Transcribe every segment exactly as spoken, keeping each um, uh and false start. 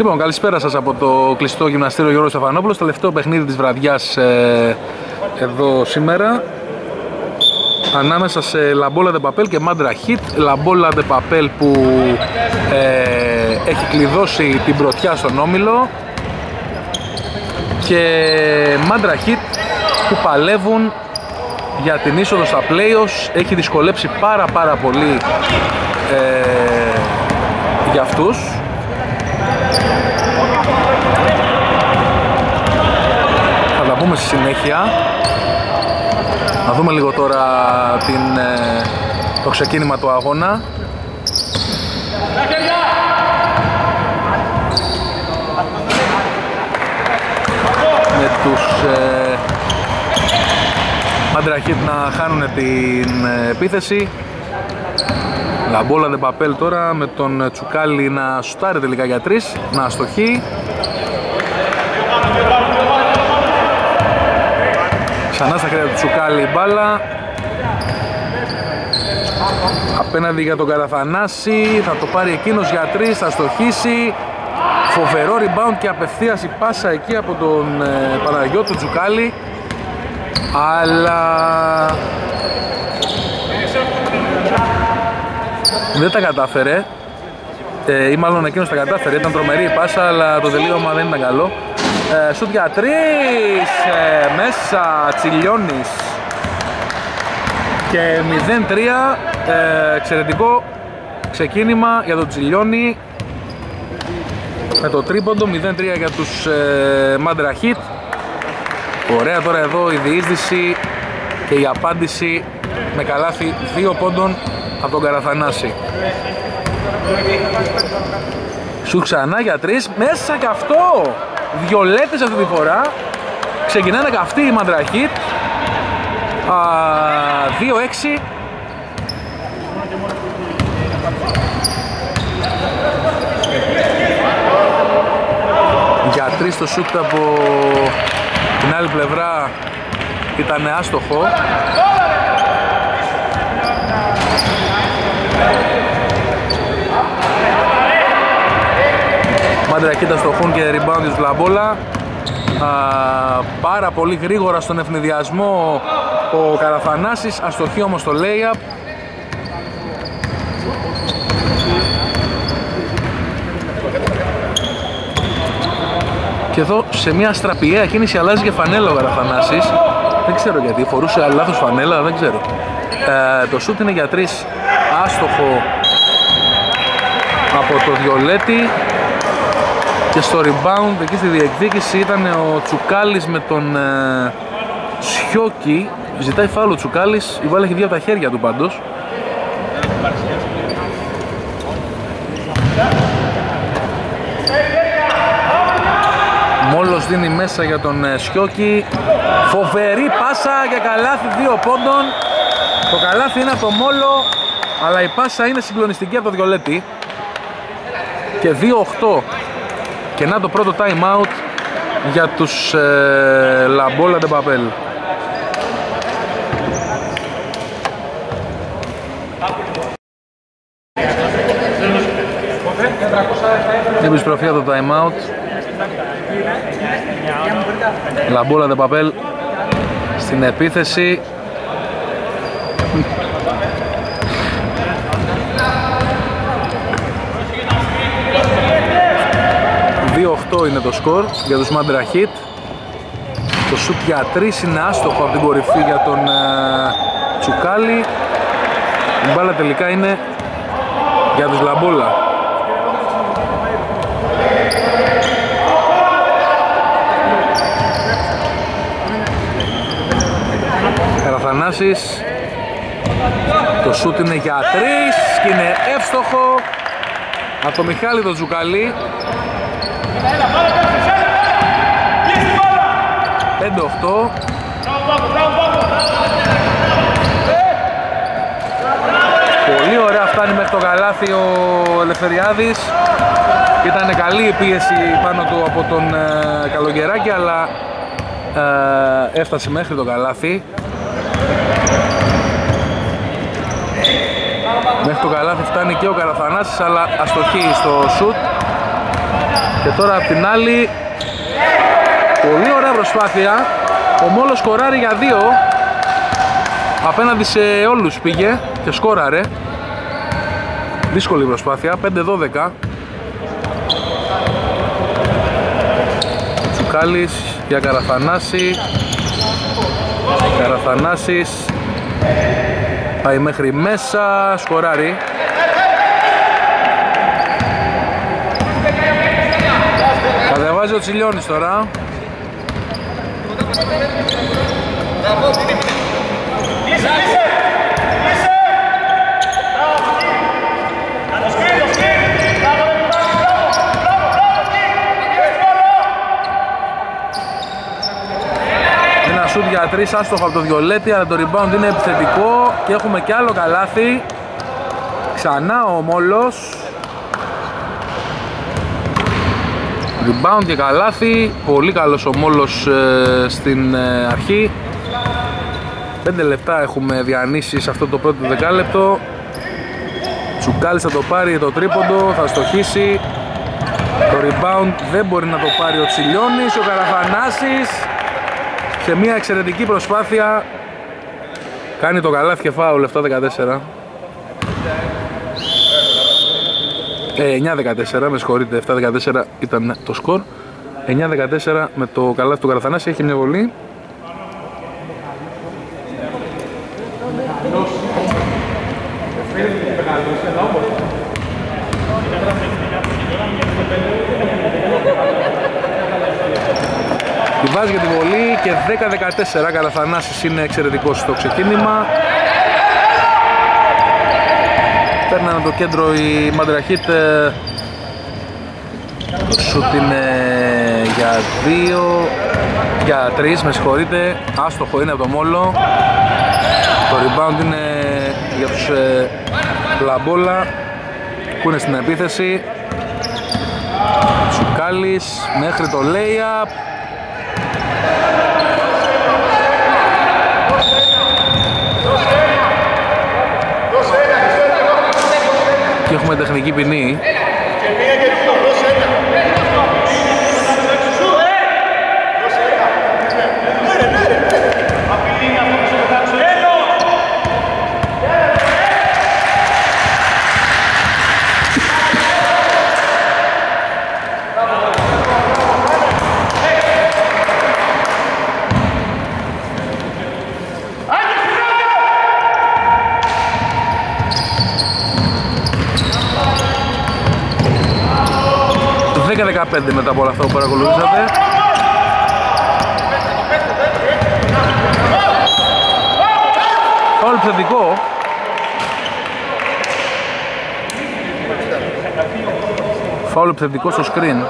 Λοιπόν, καλησπέρα σας από το κλειστό γυμναστήριο Γιώργος Στεφανόπουλος. Τελευταίο παιχνίδι της βραδιάς ε, εδώ σήμερα, ανάμεσα σε Λαμπόλα Ντε Παπέλ και Μάντρα Χιτ. Λαμπόλα Ντε Παπέλ που ε, έχει κλειδώσει την πρωτιά στον όμιλο και Μάντρα Χιτ που παλεύουν για την είσοδο στα play-offs. Έχει δυσκολέψει πάρα πάρα πολύ ε, για αυτούς. Θα τα πούμε στη συνέχεια. Να δούμε λίγο τώρα την, ε, το ξεκίνημα του αγώνα. Με τους ε, Μάντρα Χιτ να χάνουν την ε, επίθεση. Λαμπόλα Ντε Παπέλ τώρα με τον Τσουκάλι να σουτάρει τελικά για τρεις, να αστοχεί. Ξανά στα χέρια του Τσουκάλι η μπάλα. Απέναντι για τον Καραθανάση, θα το πάρει εκείνος για τρεις, θα αστοχίσει. Φοβερό rebound και απευθείας η πάσα εκεί από τον ε, Παναγιώτου Τσουκάλι. Αλλά δεν τα κατάφερε, ε, ή μάλλον εκείνος τα κατάφερε, ήταν τρομερή η πάσα αλλά το τελείωμα δεν ήταν καλό. ε, Σουτ για τρεις, ε, μέσα, Τσιλιώνης και μηδέν τρία, ε, εξαιρετικό ξεκίνημα για τον Τσιλιώνη με το τρίποντο. Μηδέν τρία για τους ε, Μάντρα Χιτ. Ωραία τώρα εδώ η διείσδυση και η απάντηση με καλάθι δύο πόντων από τον Καραθανάση. Σου ξανά για τρεις, μέσα και αυτό! Βιολέτες αυτή τη φορά. Ξεκινάνε καυτοί οι Μάντρα Χιτ. δύο έξι. Για τρεις το σούτ από την άλλη πλευρά ήταν άστοχο. Μάντρα Χιτ αστοχούν και rebound της Λαμπόλα. Πάρα πολύ γρήγορα στον ευνηδιασμό ο Καραθανάσης, αστοχεί όμως το lay-up. Και εδώ σε μια στραπιαία κίνηση αλλάζει και φανέλα ο Καραθανάσης. Δεν ξέρω γιατί, φορούσε λάθος φανέλα, δεν ξέρω. Ε, το σούτ είναι για τρεις, άστοχο από το Βιολέτη. Και στο rebound, εκεί στη διεκδίκηση, ήταν ο Τσουκάλης με τον ε, Σιώκη. Ζητάει φάουλ ο Τσουκάλης, η μπάλα έχει βγει από τα χέρια του πάντως. Μόλος δίνει μέσα για τον ε, Σιώκη. Φοβερή πάσα και καλάθι δύο πόντων. Το καλάθι είναι από το Μόλο, αλλά η πάσα είναι συγκλονιστική από το Βιολέτη. Και δύο οκτώ. Και να το πρώτο time out για τους ε, Λαμπόλα Ντε Παπέλ. Επιστροφή από το time out. Λαμπόλα Ντε Παπέλ στην επίθεση. δύο οκτώ είναι το σκορ για τους Μάντρα Χιτ. Το σουτ για τρεις είναι άστοχο από την κορυφή για τον ε, Τσουκάλι. Η μπάλα τελικά είναι για τους Λαμπόλα. Καραθανάσης. Το σουτ είναι για τρεις και είναι εύστοχο από το Μιχάλη τον Τσουκαλί. πέντε οκτώ. Πολύ ωραία φτάνει μέχρι το καλάθι ο Ελευθεριάδης. Ήταν καλή η πίεση πάνω του από τον ε, Καλογεράκη, αλλά ε, έφτασε μέχρι το καλάθι. Μέχρι το καλάθι φτάνει και ο Καραθανάσης, αλλά αστοχεί στο σουτ. Και τώρα απ' την άλλη, πολύ ωραία προσπάθεια. Ο Μόλος σκοράρει για δύο. Απέναντι σε όλους πήγε και σκόραρε. Δύσκολη προσπάθεια, πέντε δώδεκα. Τσουκάλης για Καραθανάση. Καραθανάσης πάει μέχρι μέσα, σκοράρει. Κατεβάζει ο Τσιλιώνης τώρα. Ένα σουτ για τρεις άστοχο από το Βιολέτη, αλλά το rebound είναι επιθετικό και έχουμε κι άλλο καλάθι. Ξανά ο Μόλος. Rebound και καλάθι, πολύ καλός ο Μόλος ε, στην ε, αρχή. Πέντε λεπτά έχουμε διανύσει σε αυτό το πρώτο δεκάλεπτο. Τσουκάλης θα το πάρει το τρίποντο, θα στοχίσει. Το rebound δεν μπορεί να το πάρει ο Τσιλιώνης. Ο Καραθανάσης σε μια εξαιρετική προσπάθεια κάνει το καλάθι και φάουλ. Επτά δεκατέσσερα. Ε, εννιά δεκατέσσερα, με συγχωρείτε, επτά δεκατέσσερα ήταν το σκορ. εννιά δεκατέσσερα με το καλάθι του Καραθανάση, έχει μια βολή. Τη βάζει για τη βολή και δέκα δεκατέσσερα. Καραθανάσης είναι εξαιρετικός στο ξεκίνημα. Παίρνανε το κέντρο η Μαντραχίτ. Το σούτ είναι για δύο, για τρεις, με συγχωρείτε. Άστοχο είναι από το Μόλο. Το rebound είναι για τους ε, Λαμπόλα που είναι στην επίθεση. Τσουκάλης μέχρι το lay-up. Και έχουμε τεχνική ποινή. δέκα δεκαπέντε μετά από όλα αυτά που παρακολουθήσατε. Φάουλ επιθετικό. Φάουλ επιθετικό στο screen.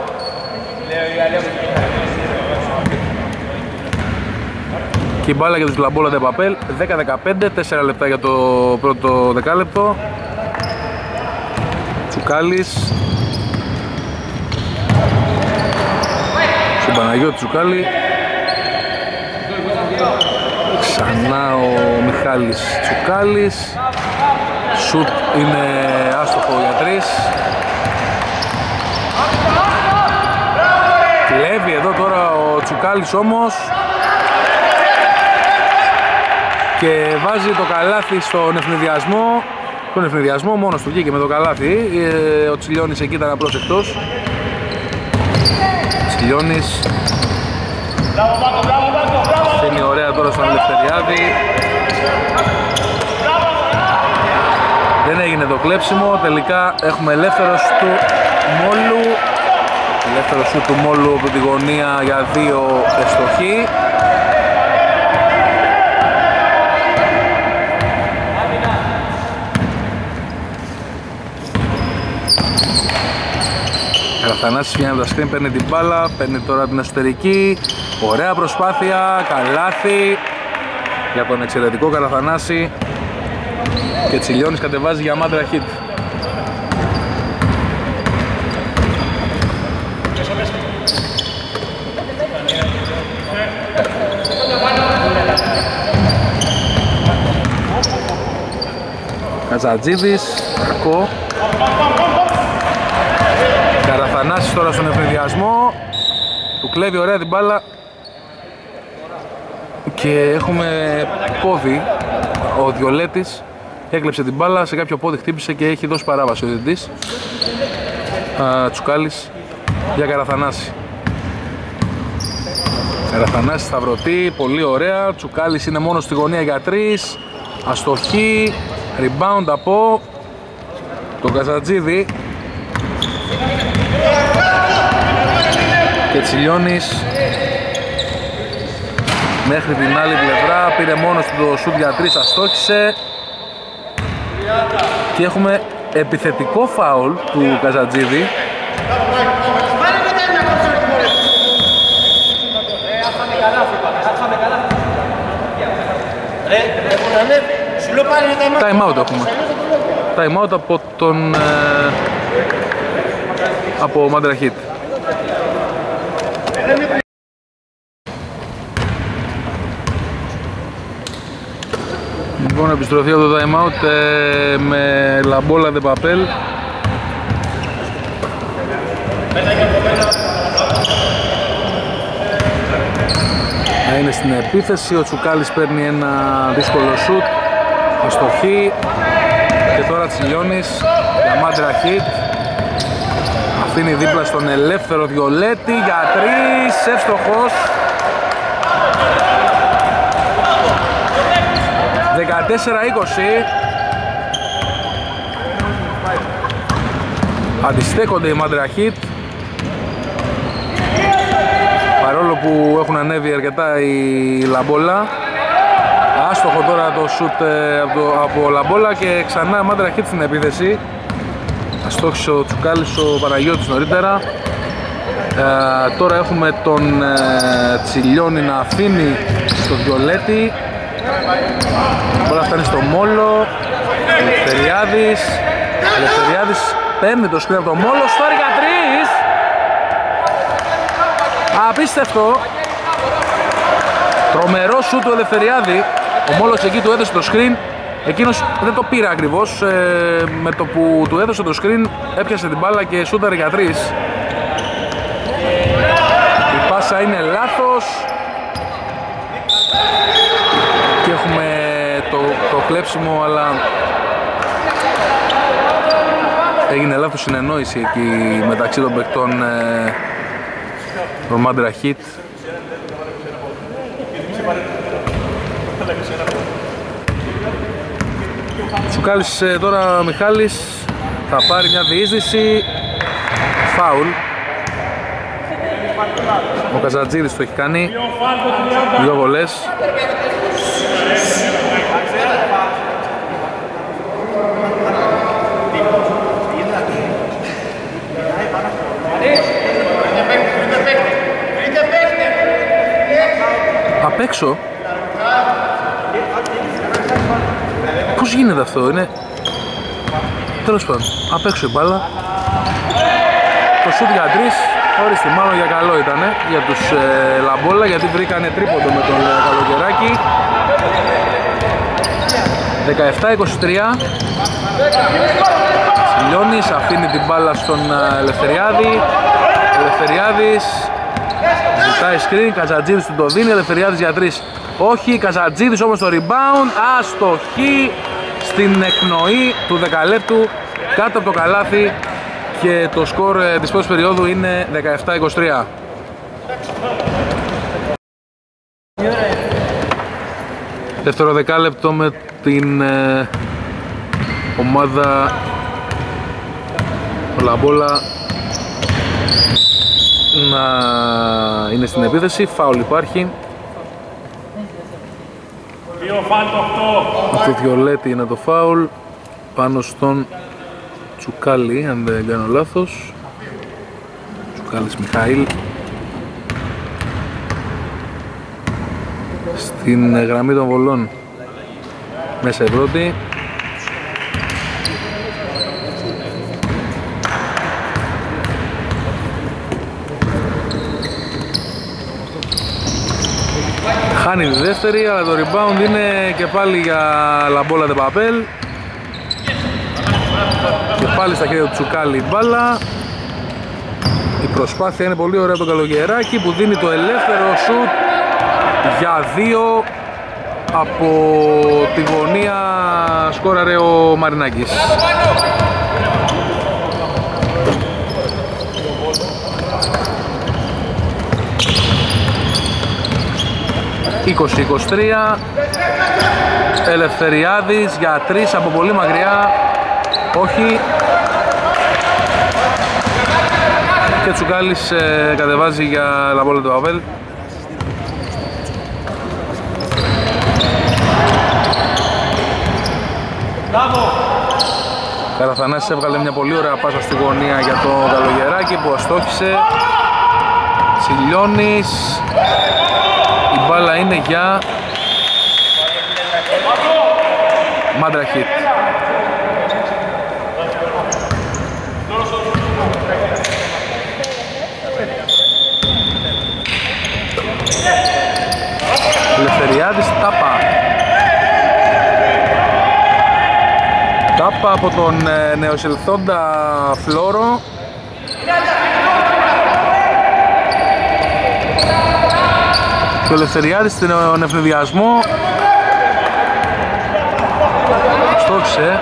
Και η μπάλα για τους Λαμπόλα de Papel. Δέκα δεκαπέντε, τέσσερα λεπτά για το πρώτο δεκάλεπτο. Τσουκάλης. Παναγιώτη Τσουκάλη. Ξανά ο Μιχάλης Τσουκάλης. Σουτ είναι άστοχο για τρεις. Κλέβει εδώ τώρα ο Τσουκάλης όμως και βάζει το καλάθι στον ευνηδιασμό. Τον ευνηδιασμό μόνος του βγήκε με το καλάθι. Ο Τσιλιώνης εκεί ήταν απρόσεκτος. Τσιλιώνης είναι ωραία τώρα στον Ελευθεριάδη. Δεν έγινε το κλέψιμο. Τελικά έχουμε ελεύθερος του Μόλου. Ελεύθερος σου του Μόλου από τη γωνία για δύο ευστοχή. Καραθανάσης βγαίνει από τα σκριν, παίρνει την μπάλα, παίρνει τώρα την εσωτερική. Ωραία προσπάθεια, καλάθι για τον εξαιρετικό Καραθανάση. Και Τσιλιώνης κατεβάζει για Μαντραχίτ. Κατζατζίδης, κακό. Καραθανάσης τώρα στον ευνηδιασμό, του κλέβει ωραία την μπάλα και έχουμε πόδι. Ο Διολέτης έκλεψε την μπάλα, σε κάποιο πόδι χτύπησε και έχει δώσει παράβαση ο διαιτητής. Τσουκάλης για Καραθανάση. Καραθανάση σταυρωτή, πολύ ωραία. Τσουκάλης είναι μόνο στη γωνία για τρεις. Αστοχή, rebound από τον Καζατζίδη. Και Τσιλιώνης μέχρι την άλλη πλευρά, πήρε μόνος του το σουτ για τρεις, αστόχησε. Και έχουμε επιθετικό φάουλ του Καζατζίδη. Time out έχουμε. Time out από τον ε, από Μαντραχίτ. Λοιπόν, επιστροφή από το time out ε, με Λαμπόλα δε Παπέλ. Να είναι στην επίθεση, ο Τσουκάλης παίρνει ένα δύσκολο σουτ, αστοχή. Και τώρα Τσιλιώνης για Μαντραχίτ. Αφήνει δίπλα στον ελεύθερο Διολέτη για τρεις, εύστοχος. δεκατέσσερα είκοσι. Αντιστέκονται οι Μαντραχίτ, παρόλο που έχουν ανέβει αρκετά η Λαμπόλα. Άστοχο τώρα το σουτ από, από Λαμπόλα και ξανά Μαντραχίτ στην επίθεση. Αστόχησε ο Τσουκάλης, ο Παναγιώτης νωρίτερα. Ε, τώρα έχουμε τον ε, Τσιλιώνη να αφήνει στο Διολέτη. Τώρα φτάνει στο Μόλο. Ελευθεριάδης. Ελευθεριάδης παίρνει το σκριν από το Μόλο. Στάρει για τρεις. Απίστευτο. Τρομερό σου του Ελευθεριάδη. Ο Μόλος εκεί του έδωσε το screen. Εκείνος δεν το πήρε ακριβώς. ε, Με το που του έδωσε το screen έπιασε την μπάλα και σούταρε για τρεις. Η πάσα είναι λάθος. Και έχουμε το, το κλέψιμο, αλλά έγινε λάθος συνεννόηση εκεί μεταξύ των παικτών ε, των Μαντραχίτ. Τσουκάλης ε, τώρα Μιχάλης θα πάρει μια διείσδυση, φάουλ. Ο Καζατζίδης το έχει κάνει, δύο βολές. Απ' έξω. Πώς γίνεται αυτό, είναι... Τέλος πάντων, απ' έξω η μπάλα. Το σούτ για τρεις, ορίστε, μάλλον για καλό ήτανε για τους ε, Λαμπόλα, γιατί βρήκανε τρίποντο με τον ε, Καλογεράκη. δεκαεπτά είκοσι τρία. Τσιλιώνης αφήνει την μπάλα στον ε, Ελευθεριάδη. Ελευθεριάδης ζητάει screen, Καζατζίδης του το δίνει, Ελευθεριάδης για τρεις. Όχι, Καζατζίδης όμως το rebound, αστοχή στην εκπνοή του δεκαλέπτου κάτω από το καλάθι και το σκορ ε, της πρώτης περίοδου είναι δεκαεπτά είκοσι τρία. Δεύτερο δεκάλεπτο με την ε, ομάδα Λαμπόλα να είναι στην επίθεση, φάουλ υπάρχει. Αυτό το Διολέτη είναι το φάουλ πάνω στον Τσουκάλη, αν δεν κάνω λάθος. Τσουκάλης Μιχαήλ στην γραμμή των βολών, μέσα η πρώτη. Χάνει τη δεύτερη, αλλά το rebound είναι και πάλι για Λαμπόλα δε Παπέλ. Και πάλι στα χέρια του Τσουκάλη μπάλα. Η προσπάθεια είναι πολύ ωραία από τον Καλογεράκη που δίνει το ελεύθερο σουτ για δύο. Από τη γωνία σκόραρε ο Μαρινάκης. είκοσι είκοσι τρία. Ελευθεριάδης για τρεις από πολύ μακριά. Όχι. Και Τσουκάλης ε, κατεβάζει για Λαμπόλα του Παπέλ. Καραθανάσης έβγαλε μια πολύ ωραία πάσα στη γωνία για το Καλογεράκη που αστόχησε. Τσιλιώνης. Η μπάλα είναι για Μάντραχιτ. Ελευθεριάδης, τάπα. Τάπα από τον ε, νεοσελθόντα Φλόρο. Και ο Ελευθεριάδης στον ευνηδιασμό στόχισε.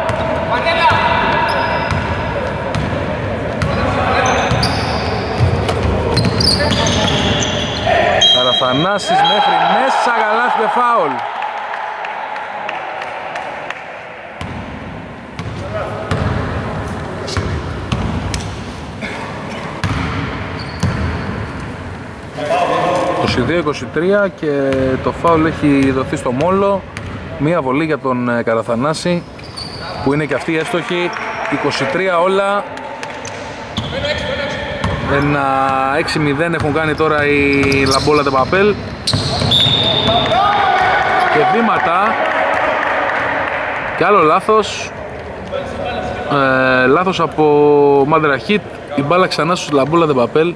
Καραθανάσης μέχρι μέσα, καλάθι και φάουλ. είκοσι δύο είκοσι τρία και το φάουλ έχει δοθεί στο Μόλο. Μία βολή για τον Καραθανάση που είναι και αυτή εύστοχη. είκοσι τρία όλα. Ένα έξι μηδέν έχουν κάνει τώρα οι Λαμπόλα του Παπέλ. Και βήματα. Και άλλο λάθος. Ε, λάθος από Μάντραχιτ. Η μπάλα ξανά στους Λαμπόλα του Παπέλ.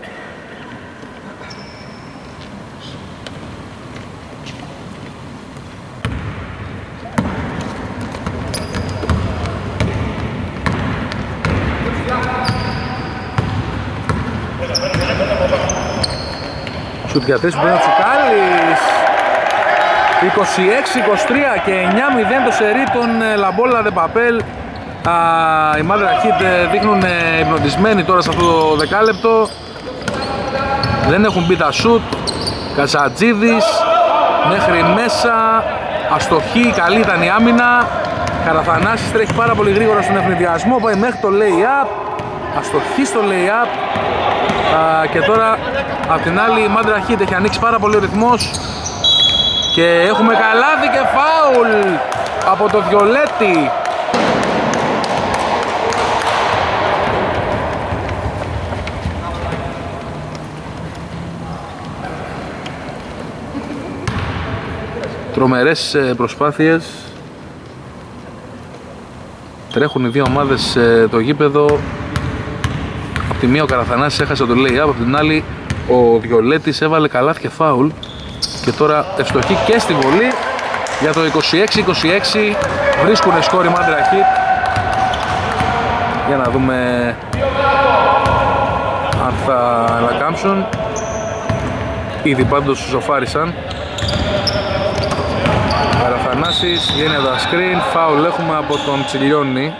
Σουτ για τρεις που είναι ο Τσουκάλης. είκοσι έξι είκοσι τρία και εννιά μηδέν το σερί των Λαμπόλα δε Παπέλ. Οι Μάντραχιτ δείχνουν υπνοτισμένοι τώρα σε αυτό το δεκάλεπτο. Δεν έχουν μπει τα σουτ. Καζατζίδης μέχρι μέσα. Αστοχή, καλή ήταν η άμυνα. Καραθανάσης τρέχει πάρα πολύ γρήγορα στον ευνηδιασμό. Πάει μέχρι το lay-up. Αστοχή στο lay-up. Α, και τώρα απ' την άλλη η Μάντραχιτ έχει ανοίξει πάρα πολύ ο ρυθμός. Και έχουμε καλάθι και φάουλ από το Βιολέτη. Τρομερές προσπάθειες. Τρέχουν οι δύο ομάδες το γήπεδο. Απ' τη μία ο Καραθανάσης έχασε το lay-up, απ' την άλλη ο Βιολέτης έβαλε καλάθι και φάουλ. Και τώρα ευστοχή και στη βολή για το είκοσι έξι είκοσι έξι. Βρίσκουνε σκόρ οι Μάντραχιτ. Για να δούμε αν θα ανακάμψουν. Ήδη πάντως σοφάρισαν. Καραθανάσης βγαίνει από τα screen. Φάουλ έχουμε από τον Τσιλιώνη.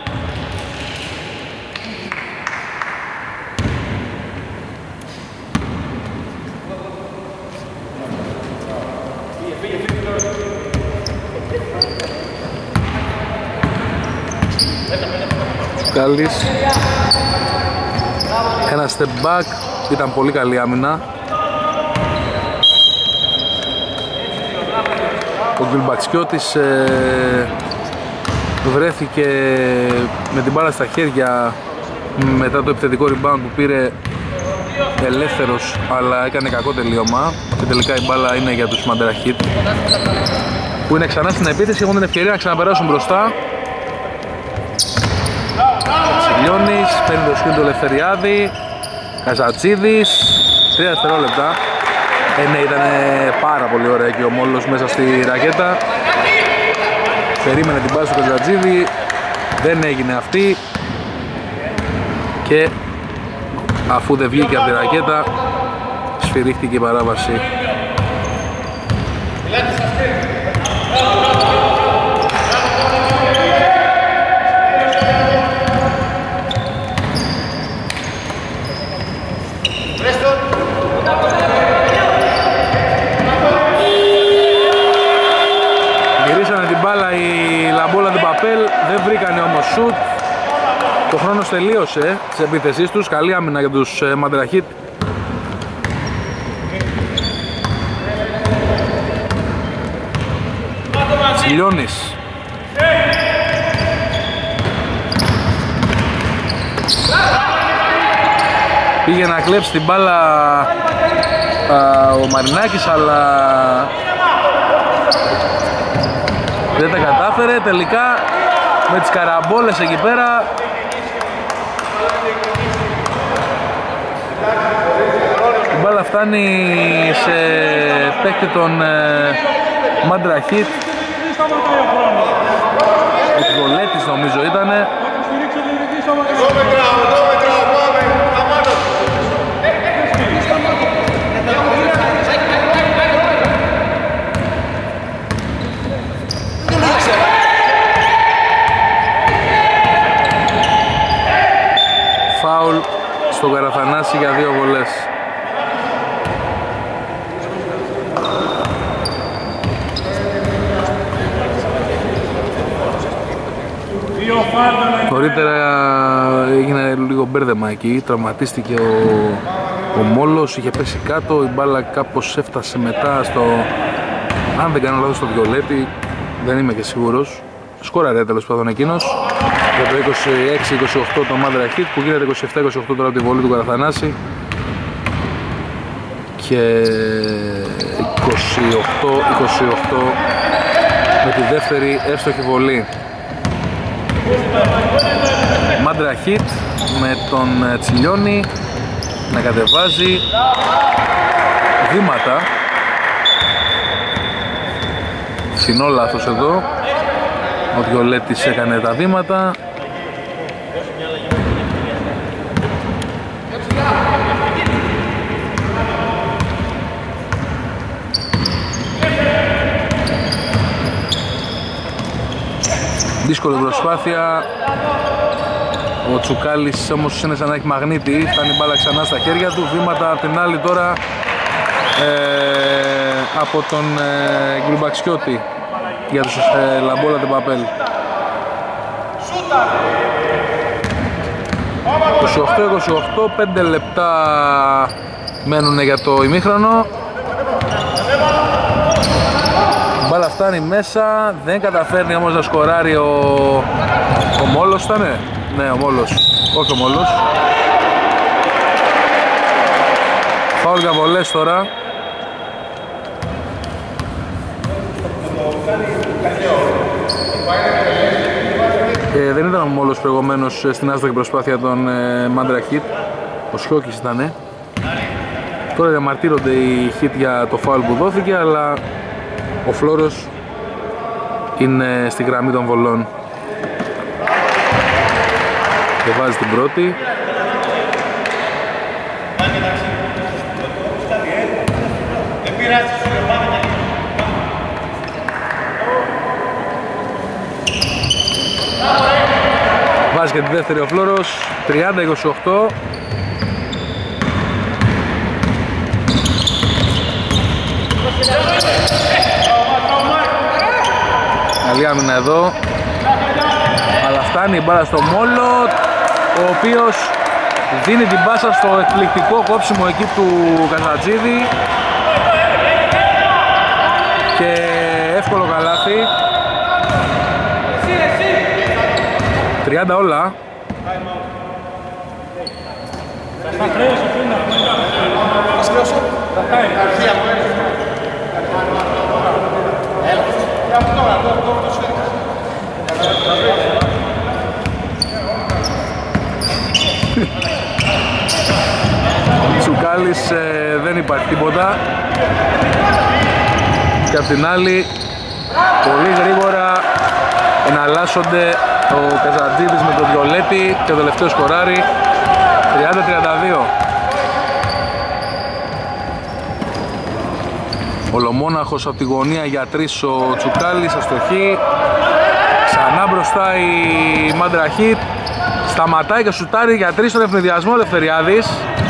Τσουκάλης. Ένα step back. Ήταν πολύ καλή άμυνα. Ο Γκουλμπαξιώτης ε, βρέθηκε με την μπάλα στα χέρια μετά το επιθετικό rebound που πήρε ελεύθερος, αλλά έκανε κακό τελείωμα και τελικά η μπάλα είναι για τους Μάντραχιτ που είναι ξανά στην επίθεση, έχουν την ευκαιρία να ξαναπεράσουν μπροστά. Σιλιώνης, παίρνει το σκριν του Ελευθεριάδη. Καζατσίδης, τρία δευτερόλεπτα. Ε, ναι, ήταν πάρα πολύ ωραία και ο Μόλος μέσα στη ρακέτα. Περίμενε την πάση του Καζατζίδη, δεν έγινε αυτή. Και αφού δεν βγήκε από τη ρακέτα, σφυρίχτηκε η παράβαση. Γυρίσανε την μπάλα οι Λαμπόλα του Παπέλ, δεν βρήκανε όμως σουτ. Το χρόνος τελείωσε της επίθεσής τους, καλή άμυνα για τους Μαντραχίτ. Τσιλιώνης. Πήγε να κλέψει την μπάλα α, ο Μαρινάκης, αλλά δεν τα κατάφερε. Τελικά με τις καραμπόλες εκεί πέρα η μπάλα φτάνει σε παίκτη των ε, Μαντραχίτ. Ο Βολέτης νομίζω ήτανε. Φάουλ στον Καραθανάση για δύο βολές. Νωρίτερα έγινε λίγο μπέρδεμα εκεί, τραυματίστηκε ο, ο Μόλος, είχε πέσει κάτω, η μπάλα κάπως έφτασε μετά στο, αν δεν κάνω λάθος, στο Βιολέτη, δεν είμαι και σίγουρος. Σκόραρε τέλος πάντων εκείνος για το είκοσι έξι είκοσι οκτώ το Μαντραχίτ, που γίνεται είκοσι επτά είκοσι οκτώ τώρα από τη βολή του Καραθανάση, και είκοσι οκτώ είκοσι οκτώ με τη δεύτερη εύστοχη βολή. Μαντραχίτ με τον Τσιλιώνη να κατεβάζει βήματα. Φθηνό λάθος εδώ. Ο Βιολέτης έκανε τα βήματα. Δύσκολη προσπάθεια. Ο Τσουκάλης όμως είναι σαν να έχει μαγνήτη. Φτάνει η μπάλα ξανά στα χέρια του. Βήματα απ' την άλλη τώρα ε, από τον ε, Γκρουμπαξιώτη για τους ε, Λαμπόλα του Παπέλ. είκοσι οκτώ είκοσι οκτώ, πέντε λεπτά μένουν για το ημίχρονο. Η μπάλα φτάνει μέσα, δεν καταφέρνει όμως να σκοράρει ο, ο Μόλος, ήτανε? Ναι, ο Μόλος, όχι ο Μόλος. Φάουλ για βολές τώρα. Ε, δεν ήταν ο Μόλος προηγουμένως στην άστοχη προσπάθεια των ε, Μαντραχίτ. Ο Σιώκης ήτανε. Τώρα διαμαρτύρονται οι Χιτ για το φάουλ που δόθηκε, αλλά ο Φλόρος είναι στη γραμμή των βολών και βάζει την πρώτη. Βάζει και τη δεύτερη ο Φλόρος, τριάντα είκοσι οκτώ. Καλή άμυνα εδώ, αλλά φτάνει η μπάλα στο Μόλο, ο οποίος δίνει την πάσα στο εκπληκτικό κόψιμο εκεί του Καζατζίδη και εύκολο καλάθι. τριάντα όλα. Τσουκάλης ε, δεν υπάρχει τίποτα. Και απ' την άλλη πολύ γρήγορα εναλλάσσονται ο Καζατζίδης με τον Βιολέτη και ο τελευταίος σκοράρει. τριάντα τριάντα δύο. Ολομόναχος από τη γωνία για τρεις ο Τσουκάλης, αστοχή. Ξανά μπροστά η Μαντραχίτ. Σταματάει και σουτάρει για τρεις στον ευνηδιασμό Ελευθεριάδης.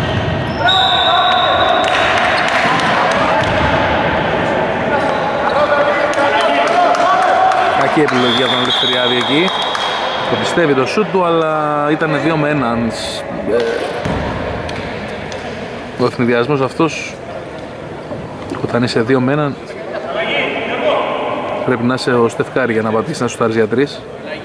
Κακή επιλογή για τον Ελευθεριάδη εκεί. Το πιστεύει το σουτ του, αλλά ήταν δύο με έναν. Ο ευνηδιασμός αυτός, όταν είσαι δύο με έναν, πρέπει να είσαι ο Στεφκάρη για να πατήσει να σουτάρεις για τρεις.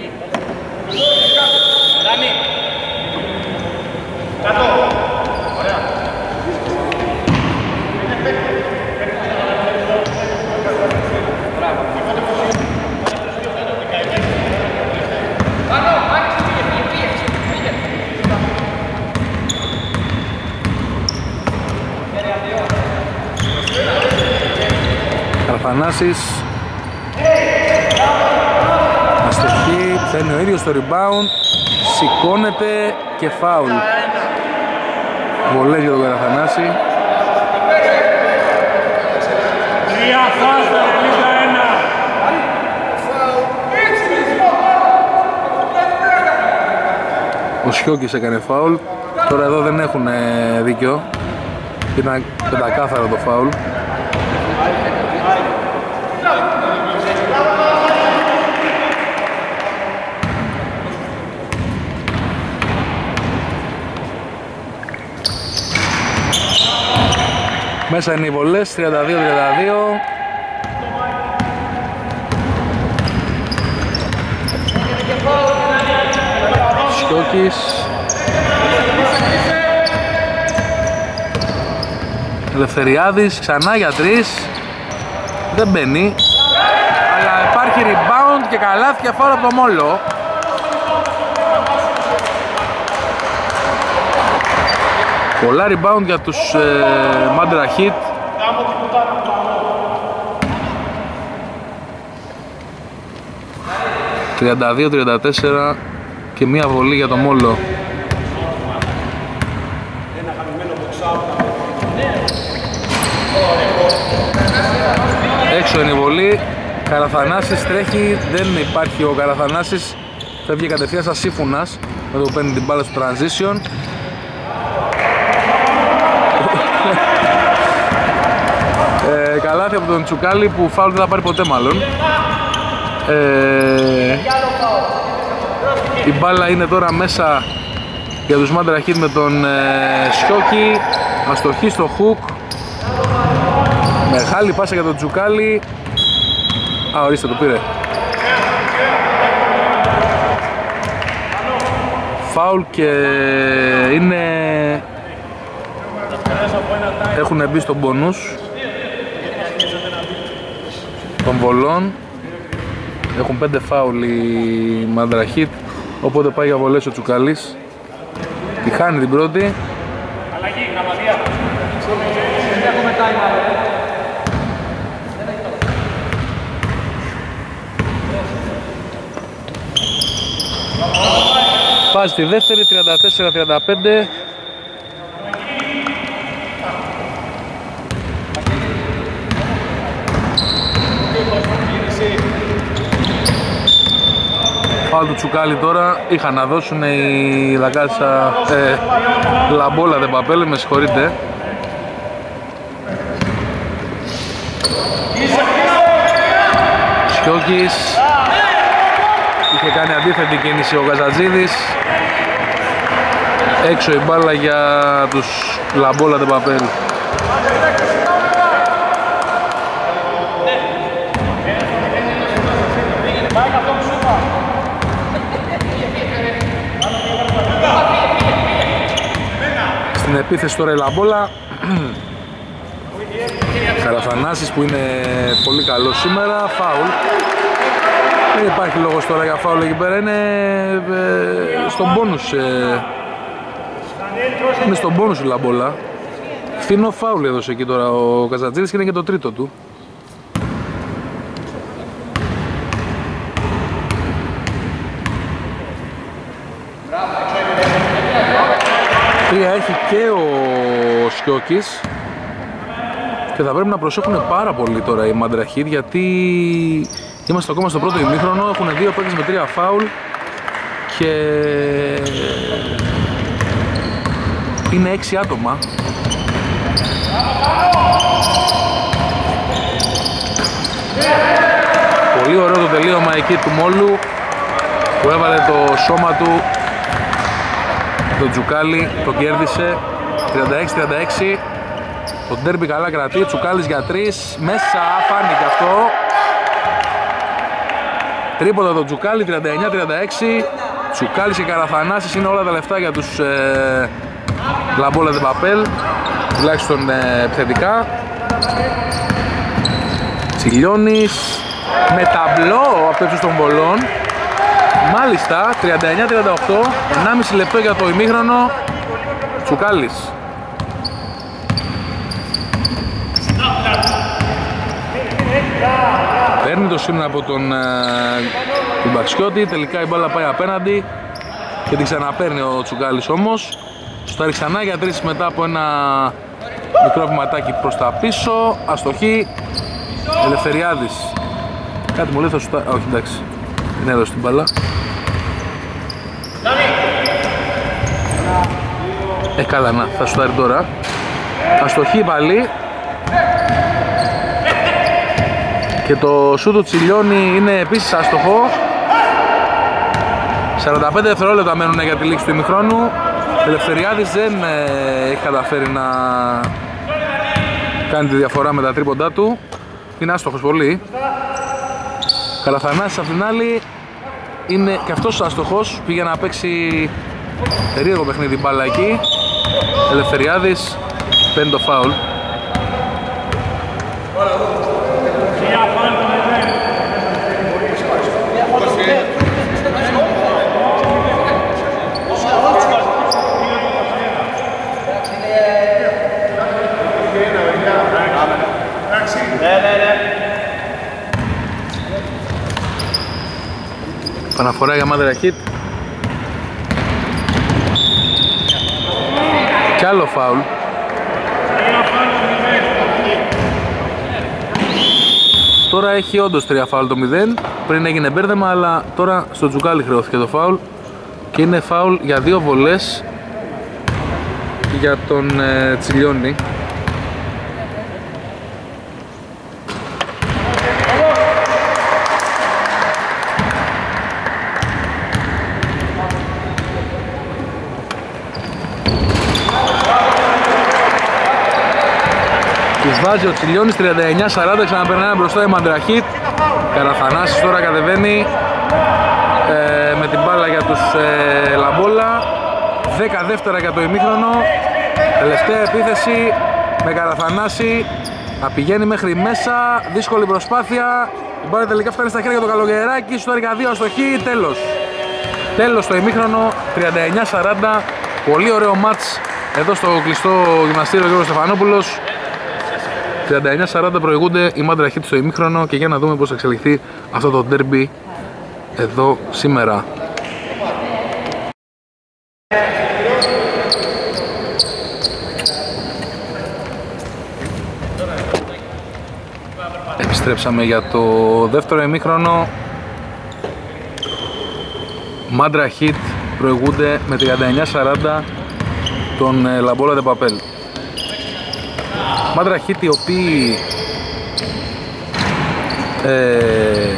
Καρφανάσης, αστοχή, παίρνει ο ίδιος το rebound, σηκώνεται και φάουλ. Βολές για τον Καραφανάση. Ο Σιώκης έκανε φάουλ. Τώρα εδώ δεν έχουν δίκιο. Ήταν πεντακάθαρο το φάουλ. Μέσα είναι οι βολές, τριάντα δύο τριάντα δύο. Σκιώκης. Ελευθεριάδης, ξανά για τρεις. Δεν μπαίνει. Αλλά υπάρχει rebound και καλάθι και φάουλ από το Μόλο. Πολλά rebound για τους ε, Μαντραχίτ. τριάντα δύο τριάντα τέσσερα και μία βολή για το Μόλο. Έξω είναι η βολή. Καραθανάσης τρέχει, δεν υπάρχει ο Καραθανάσης. Φεύγει κατευθείαν σαν Σύφουνας με το που παίρνει την μπάλα στο transition. ε, καλάθι από τον Τσουκάλη που φάουλ δεν θα πάρει ποτέ μάλλον. ε, Η μπάλα είναι τώρα μέσα για τους Μαντραχίτ με τον ε, Σιώκη. Αστοχή στο χουκ. Μεγάλη πάσα για τον Τσουκάλη. Α, ορίστε, το πήρε. Φάουλ και είναι... Έχουν μπει στον μπονούς των βολών. Έχουν πέντε φάουλ οι Μαντραχίτ, οπότε πάει για βολές ο Τσουκάλης. Τη χάνει την πρώτη. Βάζει τη δεύτερη, τριάντα τέσσερα τριάντα πέντε. Φάουλ του Τσουκάλη τώρα. Είχαν να δώσουν οι Λακάσα ε, Λαμπόλα δεν παπέλε, με συγχωρείτε. Σιώκης. Είχε κάνει αντίθετη κίνηση ο Καζατζίδης. Έξω η μπάλα για τους Λαμπόλα δεν παπέλ. Στην επίθεση τώρα η Λαμπόλα. Καραθανάσης που είναι πολύ καλό σήμερα. Φάουλ. Δεν υπάρχει λόγος τώρα για φάουλ εκεί πέρα. Είναι ε, στον πόνους. Ε, είναι στον πόνους η Λαμπόλα. Φθηνό φάουλ έδωσε εκεί τώρα ο Καζατζίδης και είναι και το τρίτο του. τρία έχει και ο Σκιώκης και θα πρέπει να προσέχουν πάρα πολύ τώρα οι Μαντραχίτ, γιατί είμαστε ακόμα στο πρώτο ημίχρονο, έχουν δύο παίκτες με τρία φάουλ και είναι έξι άτομα. Πολύ ωραίο το τελείωμα εκεί του Μόλου που έβαλε το σώμα του, το Τσουκάλι, το κέρδισε. Τριάντα έξι τριάντα έξι. Το ντέρμπι καλά κρατεί, Τσουκάλης για τρεις, μέσα, φάνηκε αυτό. Τρίποντα το Τσουκάλι, τριάντα εννιά τριάντα έξι. Τσουκάλης και Καραθανάσης είναι όλα τα λεφτά για τους ε, Λαμπόλα Δε Παπέλ, τουλάχιστον ε, επιθετικά. Τσιλιώνης με ταμπλό από ύψος των βολών. Μάλιστα, τριάντα εννιά τριάντα οκτώ, ενάμιση λεπτό για το ημίχρονο. Τσουκάλης. Παίρνει το σήμα από τον, ε, τον Μπαξιώτη, τελικά η μπάλα πάει απέναντι και την ξαναπαίρνει ο Τσουκάλης όμως. Στο ξανά για τρεις μετά από ένα μικρό βηματάκι προς τα πίσω. Αστοχή. Ελευθεριάδης. Κάτι μου λέει θα σου τα... όχι, εντάξει. Είναι εδώ στην μπάλα. Ε, καλά, να, θα σου τάρει τώρα. Αστοχή πάλι. Και το σου του Τσιλιώνη είναι επίσης άστοχο. σαράντα πέντε δευτερόλεπτα μένουν για τη λήξη του ημιχρόνου. Ελευθεριάδης δεν ε, έχει καταφέρει να κάνει τη διαφορά με τα τρίποντά του. Είναι άστοχος πολύ. Καραθανάσης απ' την άλλη είναι και αυτός άστοχος. Πήγε να παίξει περίεργο παιχνίδι μπάλα εκεί. Ελευθεριάδης παίρνει το φάουλ. Παναφορά για Μαντραχίτ. Κι άλλο φάουλ. Τώρα έχει όντως τρία φάουλ το μηδέν. Πριν έγινε μπέρδεμα, αλλά τώρα στο Τσουκάλι χρεώθηκε το φάουλ. Και είναι φάουλ για δύο βολές για τον ε, Τσιλιώνη. Τους βάζει ο Τσιλιώνης, τριάντα εννιά σαράντα, ξαναπερνάει μπροστά η Μαντραχίτ. Καραθανάσης τώρα κατεβαίνει ε, με την μπάλα για τους ε, Λαμπόλα. δέκα δεύτερα για το ημίχρονο. Τελευταία επίθεση με Καραθανάση. Να πηγαίνει μέχρι μέσα, δύσκολη προσπάθεια. Η μπάλα τελικά φτάνει στα χέρια του Καλογεράκη. Στο έργα δύο αστοχή, τέλος. Τέλος το ημίχρονο, τριάντα εννιά σαράντα. Πολύ ωραίο μάτς εδώ στο κλειστό γυμναστήριο Γιώργος Στεφανόπουλος. τριάντα εννιά σαράντα προηγούνται οι Μαντραχίτ στο ημίχρονο και για να δούμε πώς θα εξελιχθεί αυτό το ντέρμπι εδώ σήμερα. Επιστρέψαμε για το δεύτερο ημίχρονο. Μαντραχίτ προηγούνται με τριάντα εννιά σαράντα τον Λαμπόλα Δε Παπέλ. Μαντραχίτ οι οποίοι ε,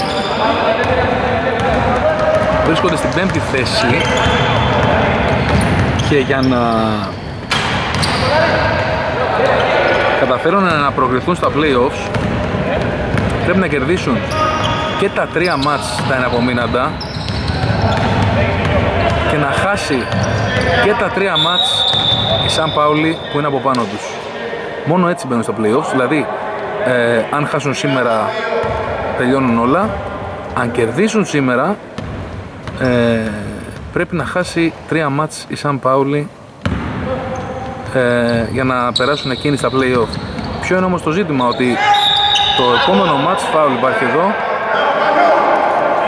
βρίσκονται στην πέμπτη θέση και για να καταφέρουν να προκριθούν στα play-offs πρέπει να κερδίσουν και τα τρία μάτς τα εναπομείναντα και να χάσει και τα τρία μάτς η Σαν Πάουλη που είναι από πάνω τους. Μόνο έτσι μπαίνουν στα play-offs, δηλαδή ε, αν χάσουν σήμερα τελειώνουν όλα. Αν κερδίσουν σήμερα ε, πρέπει να χάσει τρία μάτς η Σαν Πάουλη ε, για να περάσουν εκείνοι στα play-off. Ποιο είναι όμως το ζήτημα, ότι το επόμενο μάτς φάουλ υπάρχει εδώ.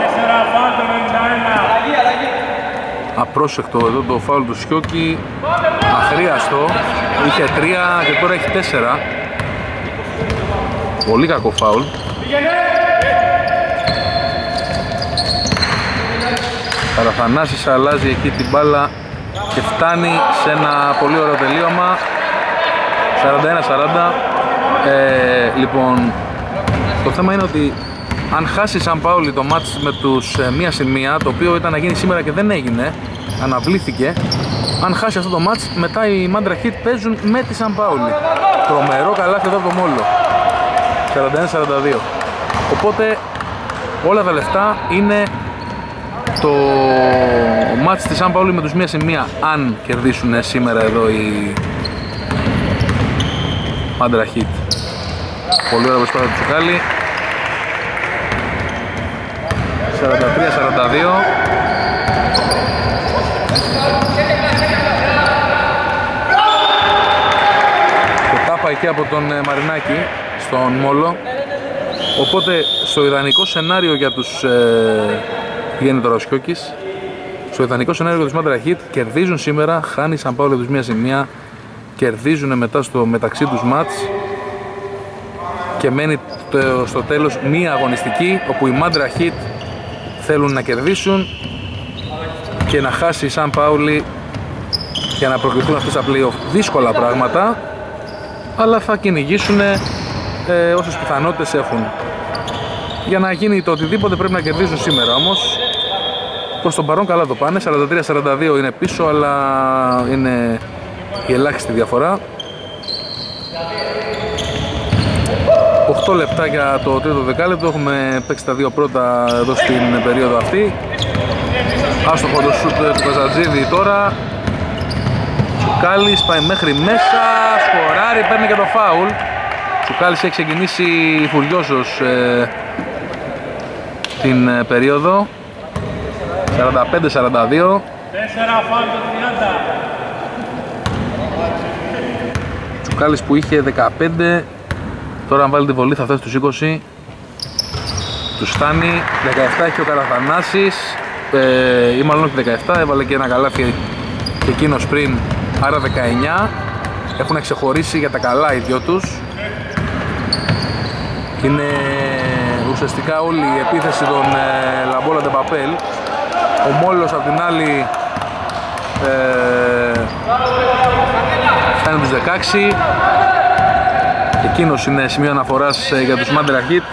Απρόσεκτο εδώ το φάουλ του Σιώκη. αχρίαστο, είχε τρία και τώρα έχει τέσσερα. Πολύ κακό φάουλ. Καραθανάσης αλλάζει εκεί την μπάλα και φτάνει σε ένα πολύ ωραίο τελείωμα. σαράντα ένα σαράντα. ε, Λοιπόν, το θέμα είναι ότι αν χάσει Σαν Πάολη το μάτς με τους ε, μία συν μία, το οποίο ήταν να γίνει σήμερα και δεν έγινε, αναβλήθηκε. Αν χάσει αυτό το μάτς, μετά οι Madra Heat παίζουν με τη Σαν Πάολη. Τρομερό καλάθι εδώ από το Μόλο. σαράντα ένα σαράντα δύο. Οπότε όλα τα λεφτά είναι το μάτς της Σαν Πάολη με τους μία συν μία, αν κερδίσουν σήμερα εδώ οι Madra Heat. Πολύ ωραία προσπάθεια του Τσουκάλη. σαράντα τρία σαράντα δύο. Και τάπα εκεί από τον Μαρινάκη στον Μόλο. Οπότε στο ιδανικό σενάριο για τους ε, πηγαίνει τώρα ο Σκιώκης. Στο ιδανικό σενάριο για τους Madra Heat κερδίζουν σήμερα, χάνει Σαν Πάολη τους μία συν μία, κερδίζουν μετά στο μεταξύ τους μάτς και μένει το, στο τέλος μία αγωνιστική όπου οι Madra Heat θέλουν να κερδίσουν και να χάσει η Σαν Πάολη για να προκληθούν αυτές τα play-off. Δύσκολα πράγματα, αλλά θα κυνηγήσουν ε, όσες πιθανότητες έχουν. Για να γίνει το οτιδήποτε πρέπει να κερδίσουν σήμερα όμως. Προς τον παρόν καλά το πάνε, σαράντα τρία σαράντα δύο είναι πίσω, αλλά είναι η ελάχιστη διαφορά. οκτώ λεπτά για το τρίτο δεκάλεπτο, έχουμε παίξει τα δύο πρώτα εδώ στην περίοδο αυτή. Άστοχο το σούτ του Καζατζίδη τώρα. Τσουκάλης πάει μέχρι μέσα, σκοράρει, παίρνει και το φάουλ. Τσουκάλης έχει ξεκινήσει φουριόζος ε, την ε, περίοδο. σαράντα πέντε σαράντα δύο. Τσουκάλης που είχε δεκαπέντε, τώρα αν βάλει τη βολή θα φτάσει στους είκοσι. Τους φτάνει. Δεκαεπτά έχει ο Καραθανάσης, ε, ή μάλλον όχι δεκαεπτά, έβαλε και ένα καλάθι και εκείνος πριν, άρα δεκαεννιά. Έχουν ξεχωρίσει για τα καλά οι δυο τους. Είναι ουσιαστικά όλη η επίθεση των ε, Λαμπόλα Ντεμπαπέλ. Ο Μόλος απ' την άλλη ε, φτάνει τους δεκαέξι. Εκείνος είναι σημείο αναφοράς ε, για τους Madra Heat.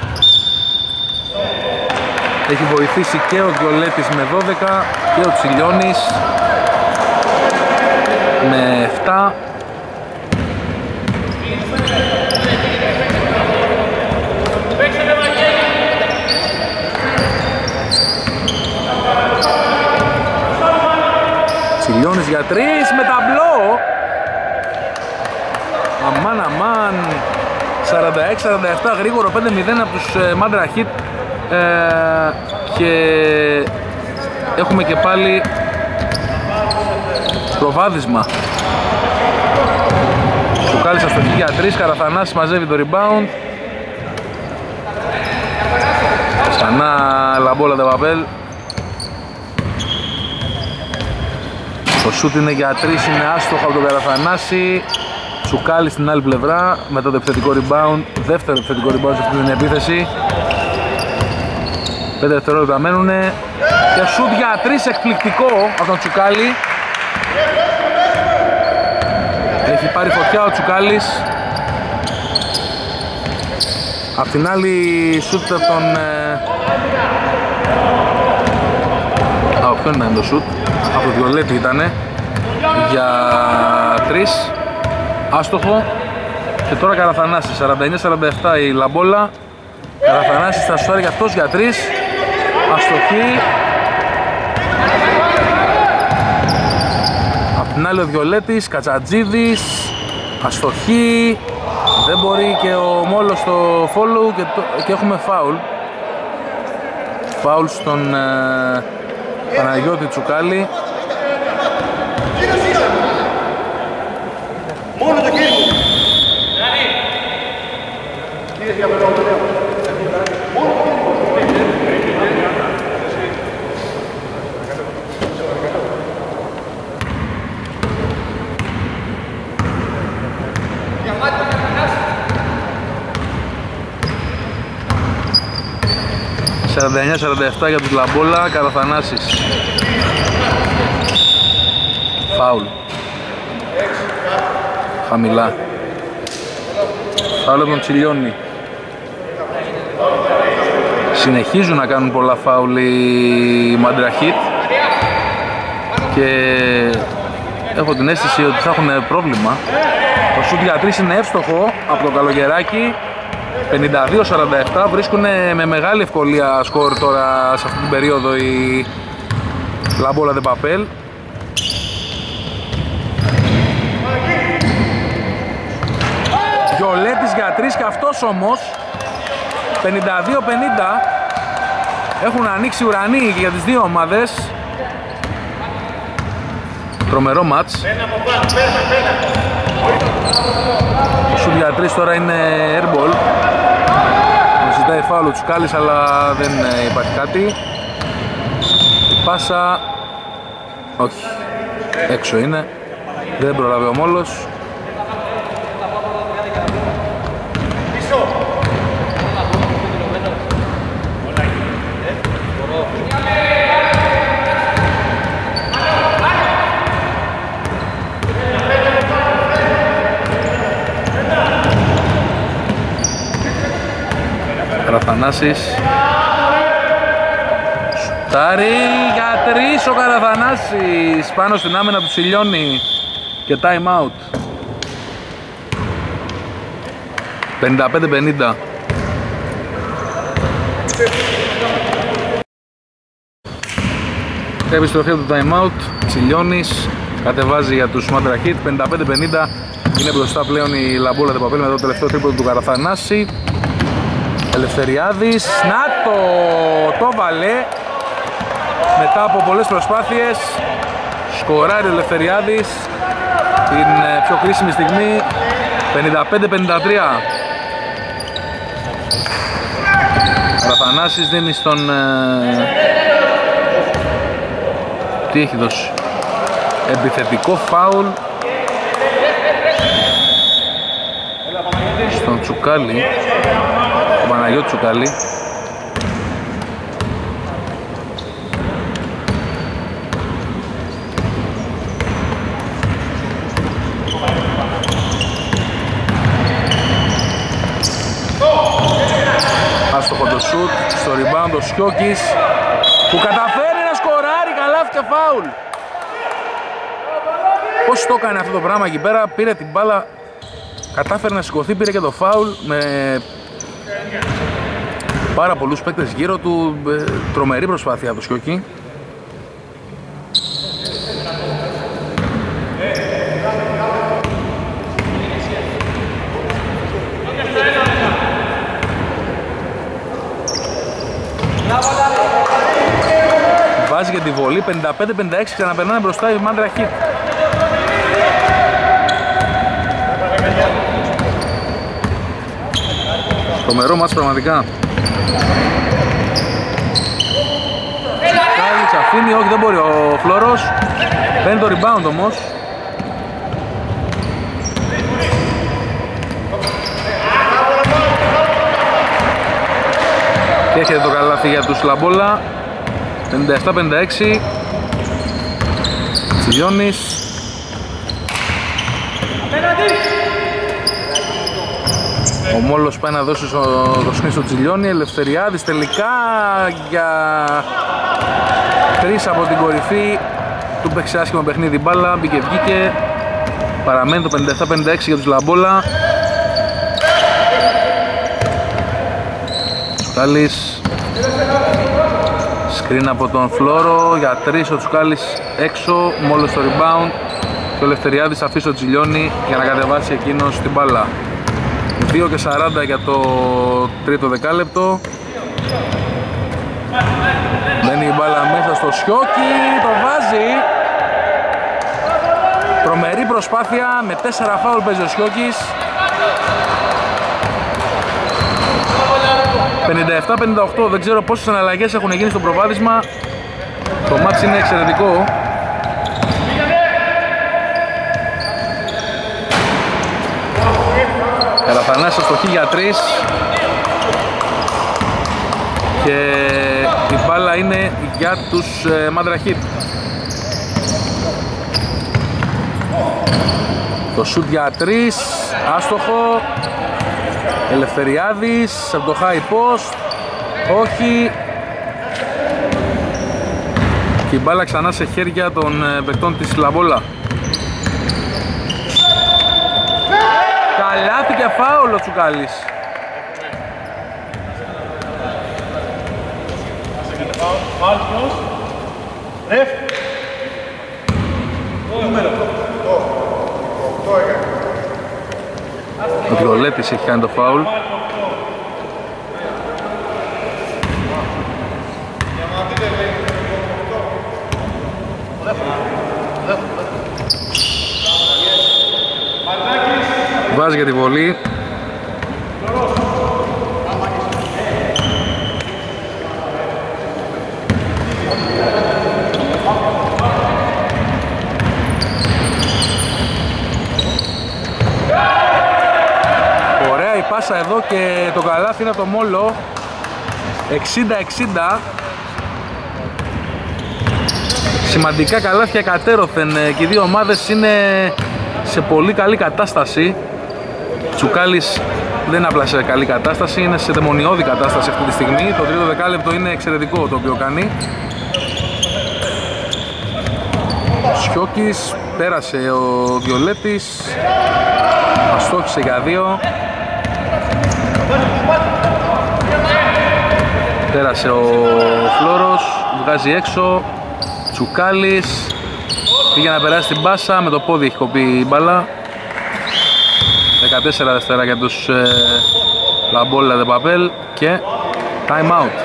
Έχει βοηθήσει και ο Διολέτης με δώδεκα και ο Τσιλιώνης με επτά. Τσιλιώνης για τρεις με ταμπλό. Αμάν αμάν. σαράντα έξι σαράντα επτά, γρήγορο πέντε μηδέν από τους ε, Madra Heat. Ε, και έχουμε και πάλι προβάδισμα. Τσουκάλης αστοχή για τρεις, Καραθανάσης μαζεύει το rebound. Ξανά Λαμπόλα Ντεμπαπέλ. Το σούτ είναι για τρεις, είναι άστοχο από τον Καραθανάση. Τσουκάλης στην άλλη πλευρά, μετά το επιθετικό rebound, δεύτερο επιθετικό rebound σε αυτή την επίθεση. πέντε δευτερόλεπτα μένουνε και σούτ για τρεις εκπληκτικό από τον Τσουκάλη. Έχει πάρει φωτιά ο Τσουκάλης. Απ' την άλλη σούτ από τον... Α, ποιον ήταν το σούτ? Από το Διολέτη ήτανε. Για τρεις. Άστοχο. Και τώρα Καραθανάσης. σαράντα εννιά σαράντα επτά η Λαμπόλα. Καραθανάσης θα σουτάρει και αυτός για τρεις. Αστοχή. Απ' την άλλη ο Διολέτης, Κατσατζίδης. Αστοχή. Δεν μπορεί και ο Μόλος στο follow και, το, και έχουμε φάουλ. Φάουλ στον ε, Παναγιώτη Τσουκάλη. Μόνο το κύριο. σαράντα εννιά σαράντα επτά για τους Λαμπόλα. Καραθανάσης. Φάουλ. Χαμηλά. Φάουλ από τον Τσιλιώνη. Συνεχίζουν να κάνουν πολλά φάουλ οι Μαντραχίτ και έχω την αίσθηση ότι θα έχουν πρόβλημα. Το σουτ για τρεις είναι εύστοχο από το Καλογεράκι. πενήντα δύο σαράντα επτά, βρίσκουν με μεγάλη ευκολία σκορ τώρα σε αυτή την περίοδο οι Λαμπόλα Δε Παπέλ. Γιολέτης για τρεις και αυτός όμως. πενήντα δύο πενήντα. Έχουν ανοίξει ουρανοί και για τις δύο ομάδες. Τρομερό μάτς. Ο σουτ για τρεις τώρα είναι airball. Τον ζητάει φάουλ ο Τσουκάλης αλλά δεν υπάρχει κάτι. Η πάσα όχι, έξω είναι. Δεν προλάβει ο Μόλος. Καραθανάσης. Σουτάρει για τρεις ο Καραθανάσης πάνω στην άμυνα του Σιλιώνη και time out. πενήντα πέντε πενήντα. Επιστροφή από το time out. Σιλιώνης κατεβάζει για τους Μαντραχίτ. πενήντα πέντε πενήντα. Είναι μπροστά πλέον η Λαμπόλα Δε Παπέλ με το τελευταίο τρίποντο του Καραθανάση. Ελευθεριάδης, να το, το βάλε μετά από πολλές προσπάθειες. Σκοράρει ο Ελευθεριάδης την πιο κρίσιμη στιγμή. πενήντα πέντε πενήντα τρία. Καραθανάσης δίνει στον ε... τι έχει δώσει, επιθετικό φάουλ στον Τσουκάλη, τον Παναγιώτη Τσουκάλη. Άστοχο το σουτ, στο rebound ο Σιώκης που καταφέρει να σκοράρει καλάθι και φάουλ. Πώς το έκανε αυτό το πράγμα εκεί πέρα, πήρε την μπάλα, κατάφερε να σηκωθεί, πήρε και το φάουλ με πάρα πολλούς παίκτες γύρω του, τρομερή προσπάθεια από το Σιώκη. Βάζει για τη βολή, πενήντα πέντε πενήντα έξι, ξαναπερνάνε μπροστά η Μαντραχίτ. Τρομερό μάτς πραγματικά. Κάλλης αφήνει, όχι δεν μπορεί ο Φλόρος. Παίρνει το rebound όμως. Και έρχεται το καλάθι για τους Λαμπόλα. πενήντα επτά πενήντα έξι. Τσιλιώνης. Ο Μόλος πάει να δώσει το σκριν στο Τσιλιώνη. Ελευθεριάδης τελικά για τρεις από την κορυφή. Του παίξει άσχημα παιχνίδι μπάλα, μπήκε βγήκε. Παραμένει το πενήντα επτά πενήντα έξι για τους Λαμπόλα. Τσουκάλης. Σκριν από τον Φλόρο για τρεις, ο Τσουκάλης έξω, Μόλος στο rebound και ο Ελευθεριάδης αφήσει ο Τσιλιώνη για να κατεβάσει εκείνος την μπάλα. δύο και σαράντα για το τρίτο δεκάλεπτο. Μπαίνει η μπάλα μέσα στο Σιώκη, το βάζει. Τρομερή προσπάθεια, με τέσσερα φάουλ παίζει ο Σιώκης. πενήντα επτά πενήντα οκτώ, δεν ξέρω πόσες αναλλαγές έχουν γίνει στο προβάδισμα. Το μάτς είναι εξαιρετικό. Καραθανάσης στο χ για τρεις. και η μπάλα είναι για τους ε, Madra Heat. Το σουτ για τρεις, άστοχο. Ελευθεριάδης από το high post, όχι. Και η μπάλα ξανά σε χέρια των ε, παικτών της Λαμπόλα. Καλάθι και φάουλ ο Τσουκάλης. Ο Βιολέτης έχει κάνει το φάουλ. Βάζει για τη βολή. Ωραία η πάσα εδώ και το καλάθι είναι από το Μόλο. εξήντα εξήντα. Σημαντικά καλάθια κατέρωθεν και οι δύο ομάδες είναι σε πολύ καλή κατάσταση. Τσουκάλης δεν είναι απλά σε καλή κατάσταση, είναι σε δαιμονιώδη κατάσταση αυτή τη στιγμή. Το τρίτο δεκάλεπτο είναι εξαιρετικό το οποίο κάνει. Σιώκης, πέρασε ο Βιολέτης, αστόχησε για δύο. Πέρασε ο Φλόρος, βγάζει έξω. Τσουκάλης πήγε να περάσει την μπάσα, με το πόδι έχει κοπεί η μπάλα. δεκατέσσερα δευτερά για τους ε, Λαμπόλα Δε Παπέλ και time out.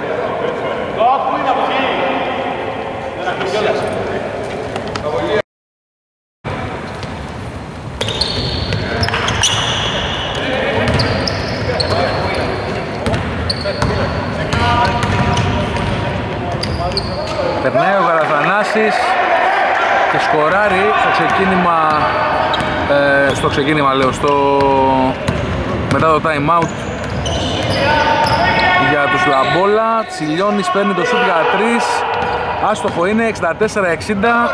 Περνάει ο Καραθανάσης και σκοράρει στο ξεκίνημα, ε, στο ξεκίνημα λέω, στο, μετά το time out για τους Λαμπόλα. Τσιλιώνης παίρνει το σουτ για τρεις, άστοχο είναι, εξήντα τέσσερα εξήντα.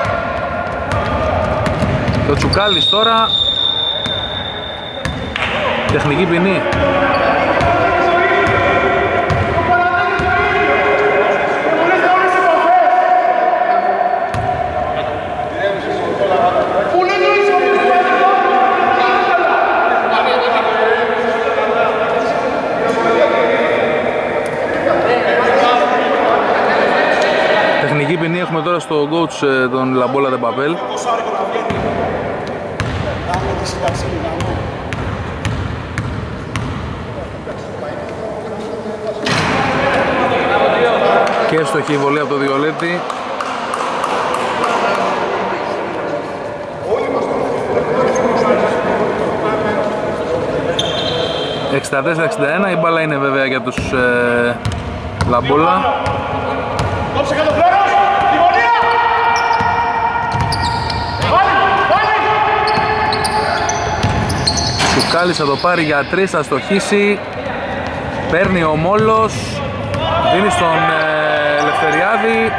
Το Τσουκάλης τώρα, τεχνική ποινή. Τεχνική ποινή έχουμε τώρα στο coach τον Λαμπόλα Δε Παπέλ. Και εύστοχη η βολή από το Βιολέτη. εξήντα τέσσερα εξήντα ένα, η μπάλα είναι βέβαια για τους ε, Λαμπόλα. Τσουκάλης θα το πάρει για τρεις, θα στοχίσει. Παίρνει ο Μόλος, δίνει στον ε, Ελευθεριάδη.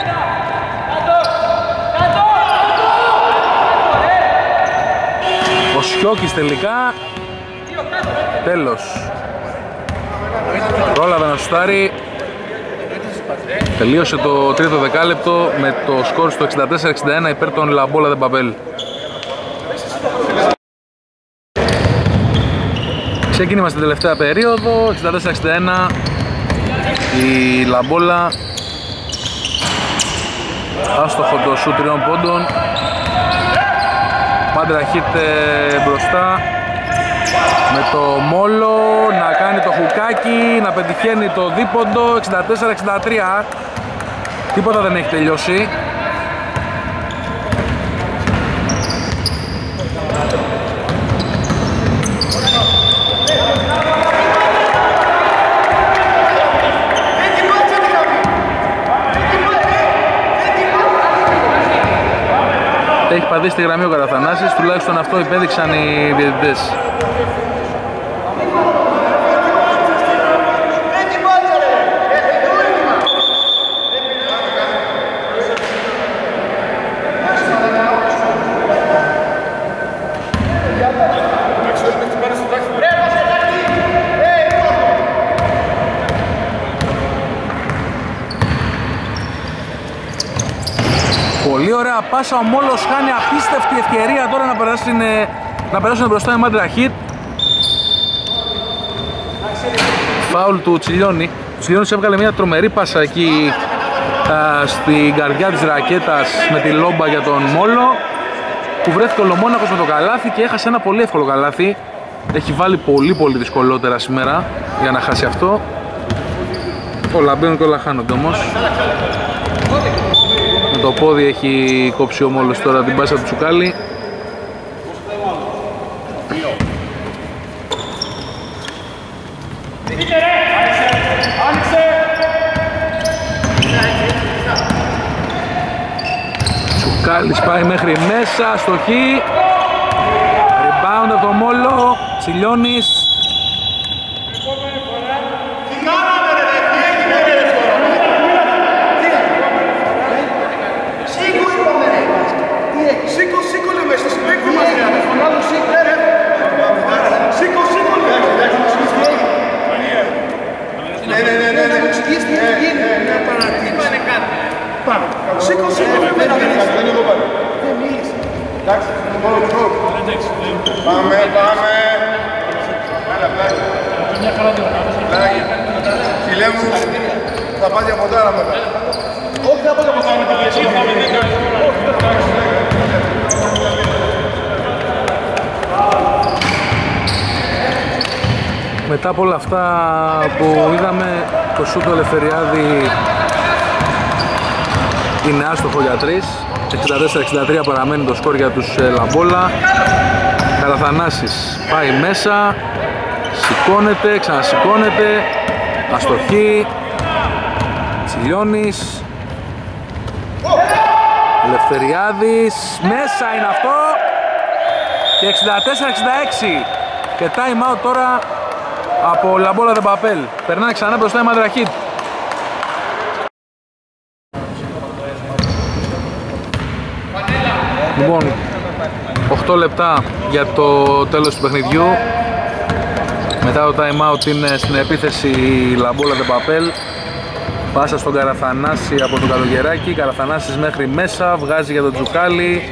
Ο Σιώκης τελικά. Τέλος. Πρόλαβε να σουτάρει. Τελείωσε το τρίτο δεκάλεπτο με το σκορ στο εξήντα τέσσερα εξήντα ένα υπέρ των Λαμπόλα Δε Παπέλ. Ξεκίνημα στην τελευταία περίοδο, εξήντα τέσσερα εξήντα ένα. Η Λαμπόλα, άστοχο το σουτ τριών πόντων. Madra Heat μπροστά με το Μόλο να κάνει το χουκάκι, να πετυχαίνει το δίποντο. Εξήντα τέσσερα εξήντα τρία. Τίποτα δεν έχει τελειώσει. Έχει πατήσει τη γραμμή ο Καραθανάσης, τουλάχιστον αυτό υπέδειξαν οι διαιτητές. Πολύ ωραία πάσα, ο Μόλος χάνει απίστευτη ευκαιρία τώρα να περάσουν, να περάσουν μπροστά οι Μαντραχίτ. Φάουλ του Τσιλιώνη. Ο Τσιλιώνης έβγαλε μια τρομερή πάσα εκεί α, στην καρδιά της ρακέτας με τη λόμπα για τον Μόλο, που βρέθηκε ο Λομόνακος με το καλάθι και έχασε ένα πολύ εύκολο καλάθι. Έχει βάλει πολύ πολύ δυσκολότερα σήμερα για να χάσει αυτό. Όλα μπαίνουν και όλα χάνονται όμως. Με το πόδι έχει κόψει ο Μόλος τώρα την πάσα του Τσουκάλη. Τσουκάλης πάει μέχρι μέσα, στοχή. Rebound από το Μόλο, Τσιλιώνης. Σήκω, σήκω, δεν είναι εδώ πάλι. Δεν μίλησε. Εντάξει, μόνο του χώρου. Πάμε, πάμε. Έλα, πλάγι. Πλάγι. Φίλε μου, θα πάτε από τάρα μετά. Όχι, θα πάτε από τάρα μετά. Μετά από όλα αυτά που είδαμε, το σούτ του Ελευθεριάδη είναι άστοχο για τρεις. εξήντα τέσσερα εξήντα τρία παραμένει το σκορ για τους Λαμπόλα. Καραθανάσης πάει μέσα, σηκώνεται, ξανασηκώνεται, αστοχή. Τσιλιώνης, Ελευθεριάδης, μέσα είναι αυτό και εξήντα τέσσερα εξήντα έξι και time out τώρα από Λαμπόλα Δε Παπέλ. Περνάει ξανά μπροστά η Μαντραχίτ. Λοιπόν, οκτώ λεπτά για το τέλος του παιχνιδιού. Μετά το time out είναι στην επίθεση η Λαμπόλα Δε Παπέλ. Πάσα στον Καραθανάση από τον Καλογεράκη. Καραθανάσης μέχρι μέσα, βγάζει για τον Τζουκάλη.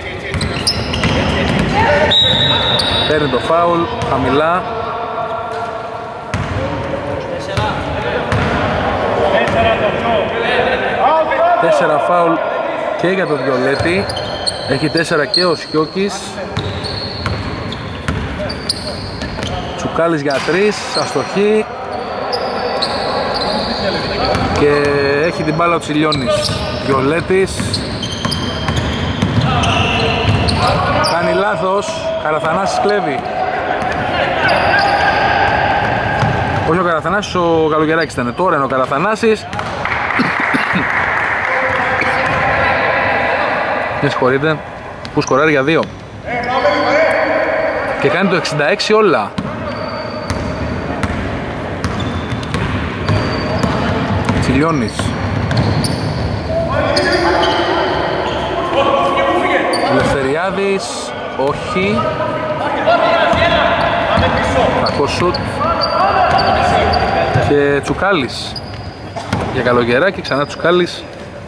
Παίρνει το φάουλ, χαμηλά. Τέσσερα φάουλ και για τον Βιολέτη. Έχει τέσσερα και ο Σιώκης. Τσουκάλης για τρεις, αστοχή. Και έχει την μπάλα ο Τσιλιώνης. Βιολέτης κάνει λάθος, Καραθανάσης κλέβει. Όχι ο Καραθανάσης, ο Καλογεράκης ήταν. Τώρα είναι ο Καραθανάσης. Με συγχωρείτε, που σκοράρει για δύο. Και κάνει το εξήντα έξι όλα. Τσιλιώνης. Ελευθεριάδης, όχι. Κακό σουτ. Και Τσουκάλης για Καλογεράκη, ξανά Τσουκάλης.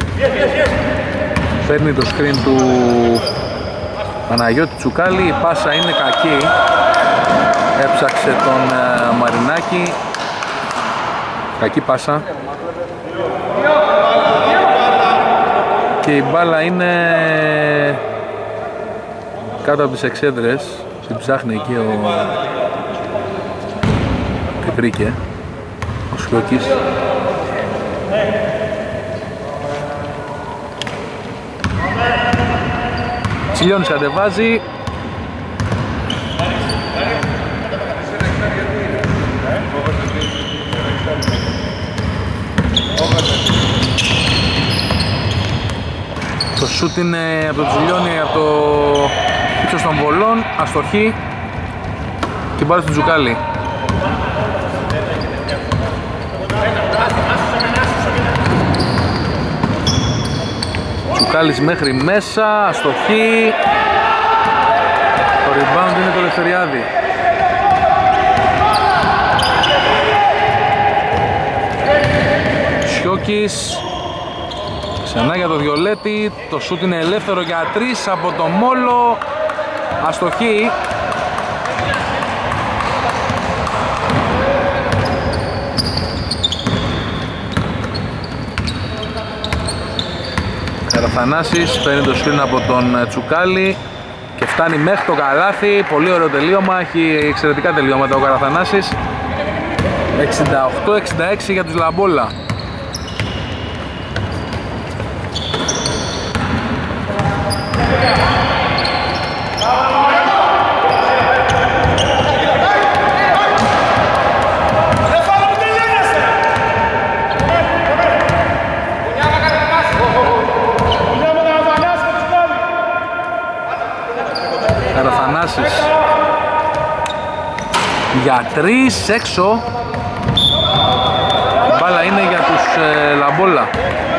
Παίρνει το screen του Παναγιώτη Τσουκάλη, η πάσα είναι κακή. Έψαξε τον uh, Μαρινάκη. Κακή πάσα. Και η μπάλα είναι κάτω από τις εξέδρες. Την ψάχνει εκεί ο Πετρίκε, ο Σιώκης. Τσιλιώνης κατεβάζει. Το σούτ είναι από τον Τσιλιώνη, από το ύψος των βολών, αστοχή και πάρει στον Τζουκάλη. Τσουκάλης μέχρι μέσα, αστοχή. Το rebound είναι το Ελευθεριάδη. Σιώκης. Ξανά για το Βιολέτη, το σούτ είναι ελεύθερο για τρεις από το Μόλο, αστοχή. Καραθανάσης παίρνει το σκριν από τον Τσουκάλη και φτάνει μέχρι το καλάθι. Πολύ ωραίο τελείωμα, έχει εξαιρετικά τελειώματα ο Καραθανάσης. εξήντα οκτώ εξήντα έξι για τους Λαμπόλα. Καραθανάσης για τρεις έξω. Η μπάλα είναι για τους ε, Λαμπόλα.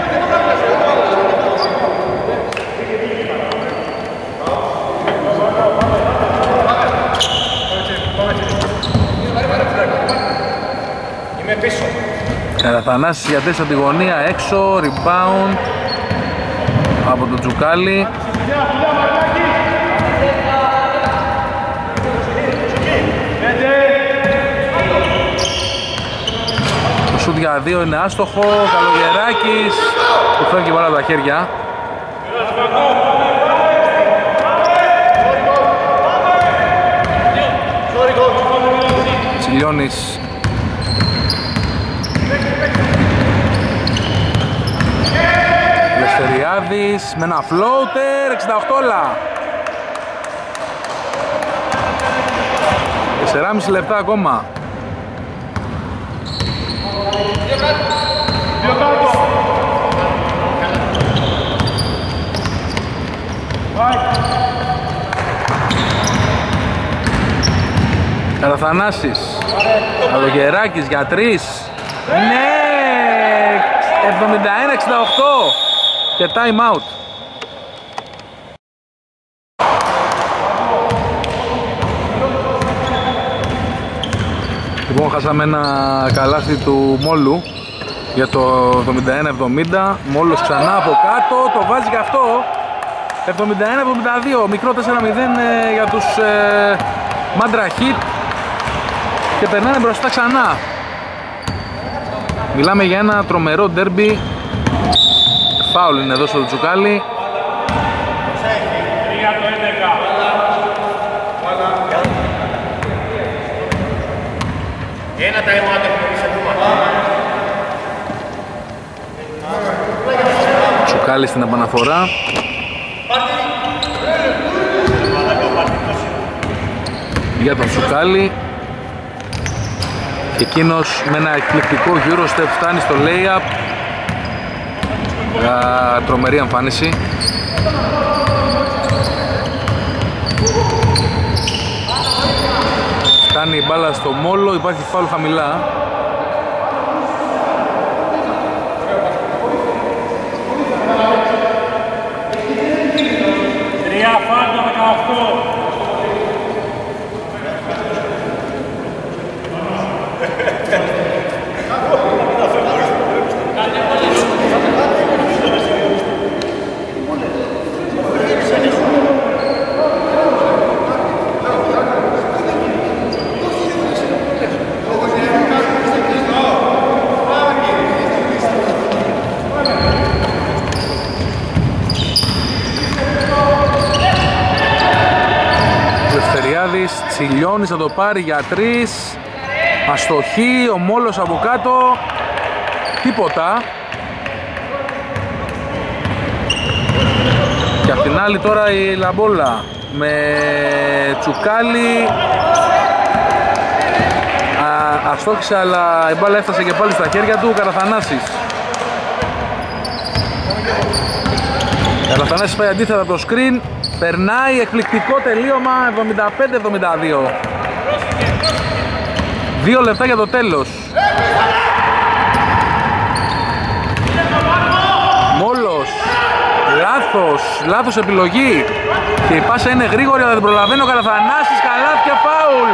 Καραθανάσης για τέσσερα από τη γωνία, έξω, rebound από τον Τζουκάλη. Το σουτ για δύο είναι άστοχο, Καλογεράκης που φεύγει πάρα από τα χέρια. Τσιλιώνης. Λεστεριάδης με ένα floater, εξήντα οκτώ όλα. τέσσερα και μισό λεπτά ακόμα. Καραθανάσης, Καλογεράκης για τρεις. Ναι! εβδομήντα ένα εξήντα οκτώ και time out. Λοιπόν, χάσαμε ένα καλάθι του Μόλου για το εβδομήντα ένα εβδομήντα. Μόλος ξανά από κάτω, το βάζει και αυτό. εβδομήντα ένα εβδομήντα δύο, μικρό τέσσερα μηδέν ε, για τους ε, Μάντρα Heat και περνάνε μπροστά ξανά. Μιλάμε για ένα τρομερό ντέρμπι. Φάουλ είναι εδώ στο Τσουκάλι. Ένα time out έχουμε σε Τσουκάλι στην επαναφορά. Για τον Τσουκάλι. Και εκείνος με ένα εκπληκτικό Eurostep φτάνει στο layup. Για τρομερή εμφάνιση. Φτάνει η μπάλα στο Μόλο, υπάρχει φάουλ χαμηλά. Τρία φάουλ δεκαοκτώ. Τσιλιώνης θα το πάρει για τρεις. Αστοχή, ο Μόλος από κάτω. Τίποτα. Και απ' την άλλη τώρα η Λαμπόλα με Τσουκάλι. Α, αστόχησε, αλλά η μπάλα έφτασε και πάλι στα χέρια του. Καραθανάσης. Καραθανάσης πάει αντίθετα το screen. Περνάει, εκπληκτικό τελείωμα, εβδομήντα πέντε εβδομήντα δύο. Δύο λεπτά για το τέλος. Μόλος. Λάθος, λάθος επιλογή. Και η πάσα είναι γρήγορη, αλλά δεν προλαβαίνει ο Καραθανάσης. Καλάθι και φάουλ.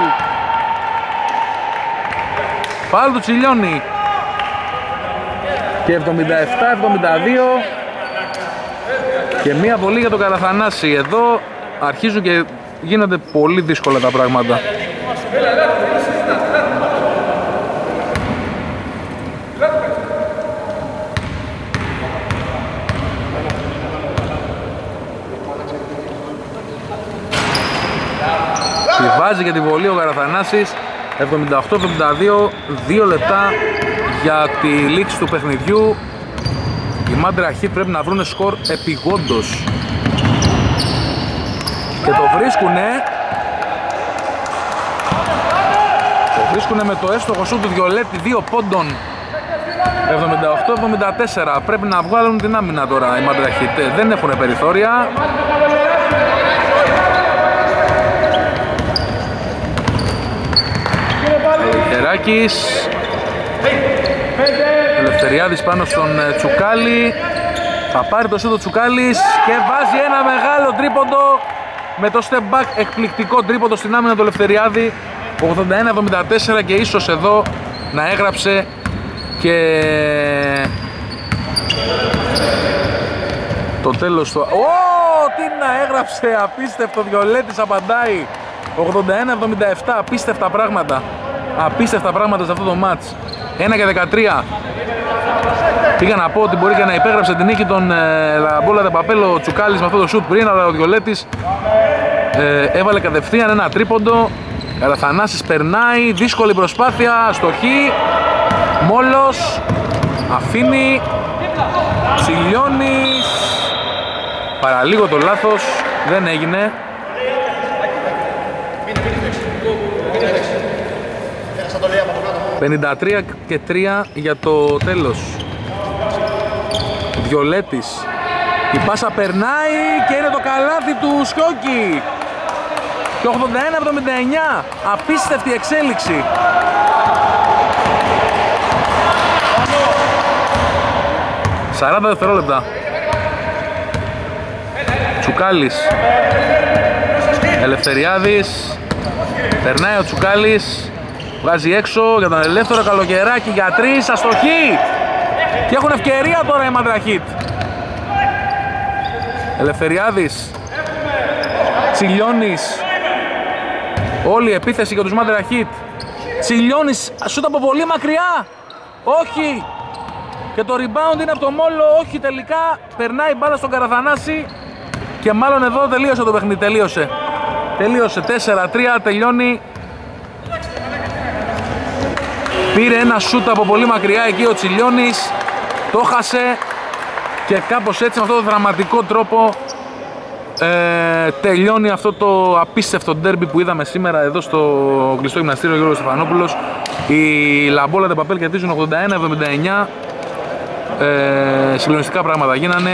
Φάουλ του Τσιλιώνη. Και εβδομήντα επτά εβδομήντα δύο. Και μία βολή για τον Καραθανάση. Εδώ αρχίζουν και γίνονται πολύ δύσκολα τα πράγματα. Τη βάζει και τη βολή ο Καραθανάσης. εβδομήντα οκτώ εβδομήντα δύο, δύο λεπτά για τη λήξη του παιχνιδιού. Οι Μάντρα Χιτ πρέπει να βρουν σκορ επιγόντως. Και το βρίσκουνε. Το βρίσκουνε με το εύστοχο σου του Βιολέτη δύο πόντων. εβδομήντα οκτώ εβδομήντα τέσσερα. Πρέπει να βγάλουν την άμυνα τώρα οι Μάντρα Χιτ. Δεν έχουν περιθώρια. Ελευθεράκης. Ελευθεριάδης πάνω στον Τσουκάλη. Θα πάρει το σούτο Τσουκάλης και βάζει ένα μεγάλο τρίποντο με το step back, εκπληκτικό τρίποντο στην άμυνα του Ελευθεριάδη. ογδόντα ένα εβδομήντα τέσσερα και ίσως εδώ να έγραψε και το τέλος του... Ω, τι να έγραψε, απίστευτο. Βιολέτης απαντάει. ογδόντα ένα εβδομήντα επτά, απίστευτα πράγματα. Απίστευτα πράγματα σε αυτό το μάτς. ένα και δεκατρία. Πήγα να πω ότι μπορεί και να υπέγραψε την νίκη των Λαμπόλα de Papel ο Τσουκάλης με αυτό το σουτ πριν, αλλά ο Βιολέτης ε, έβαλε κατευθείαν ένα τρίποντο. Καραθανάσης περνάει, δύσκολη προσπάθεια, στοχή. Μόλος αφήνει, Τσιλιώνης. Παραλίγο το λάθος, δεν έγινε. πενήντα τρία και τρία για το τέλος. Βιολέτης. Η πάσα περνάει και είναι το καλάθι του Σιόκη. Και ογδόντα ένα εβδομήντα εννιά. Απίστευτη εξέλιξη. σαράντα δευτερόλεπτα. Τσουκάλης. Ελευθεριάδης. Περνάει ο Τσουκάλης. Βγάζει έξω για τον ελεύθερο Καλοκαιράκη για τρεις, αστοχή! Και έχουν ευκαιρία τώρα οι Μάντρα Χιτ. Ελευθεριάδης. Τσιλιώνης. Όλη η επίθεση για τους Μάντρα Χιτ. Τσιλιώνης, σούτ από πολύ μακριά. Όχι. Και το rebound είναι από το Μόλο. Όχι τελικά. Περνάει η μπάλα στον Καραθανάση. Και μάλλον εδώ τελείωσε το παιχνίδι. Τελείωσε. Τελείωσε. τέσσερα τρία. Τελειώνει. Πήρε ένα σούτ από πολύ μακριά εκεί ο Τσιλιώνης. Το χάσε. Και κάπως έτσι με αυτόν τον δραματικό τρόπο ε, τελειώνει αυτό το απίστευτο ντέρμπι που είδαμε σήμερα εδώ στο κλειστό γυμναστήριο Γιώργος Στεφανόπουλος. Οι Λαμπόλα de Papel κερδίζουν ογδόντα ένα εβδομήντα εννιά. Ε, συγκλονιστικά πράγματα γίνανε.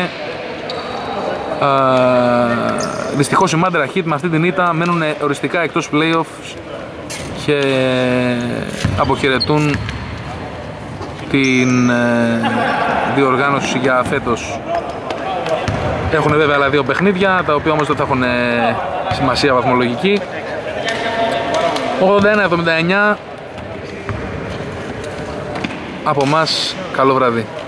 Ε, δυστυχώς οι Μάντρα Χιτ με αυτή την ήττα μένουν οριστικά εκτός playoffs και αποχαιρετούν την ε, διοργάνωση για φέτος. Έχουν βέβαια άλλα δύο παιχνίδια, τα οποία όμως δεν θα έχουν ε, σημασία βαθμολογική. ογδόντα ένα εβδομήντα εννιά. Από μας, καλό βράδυ.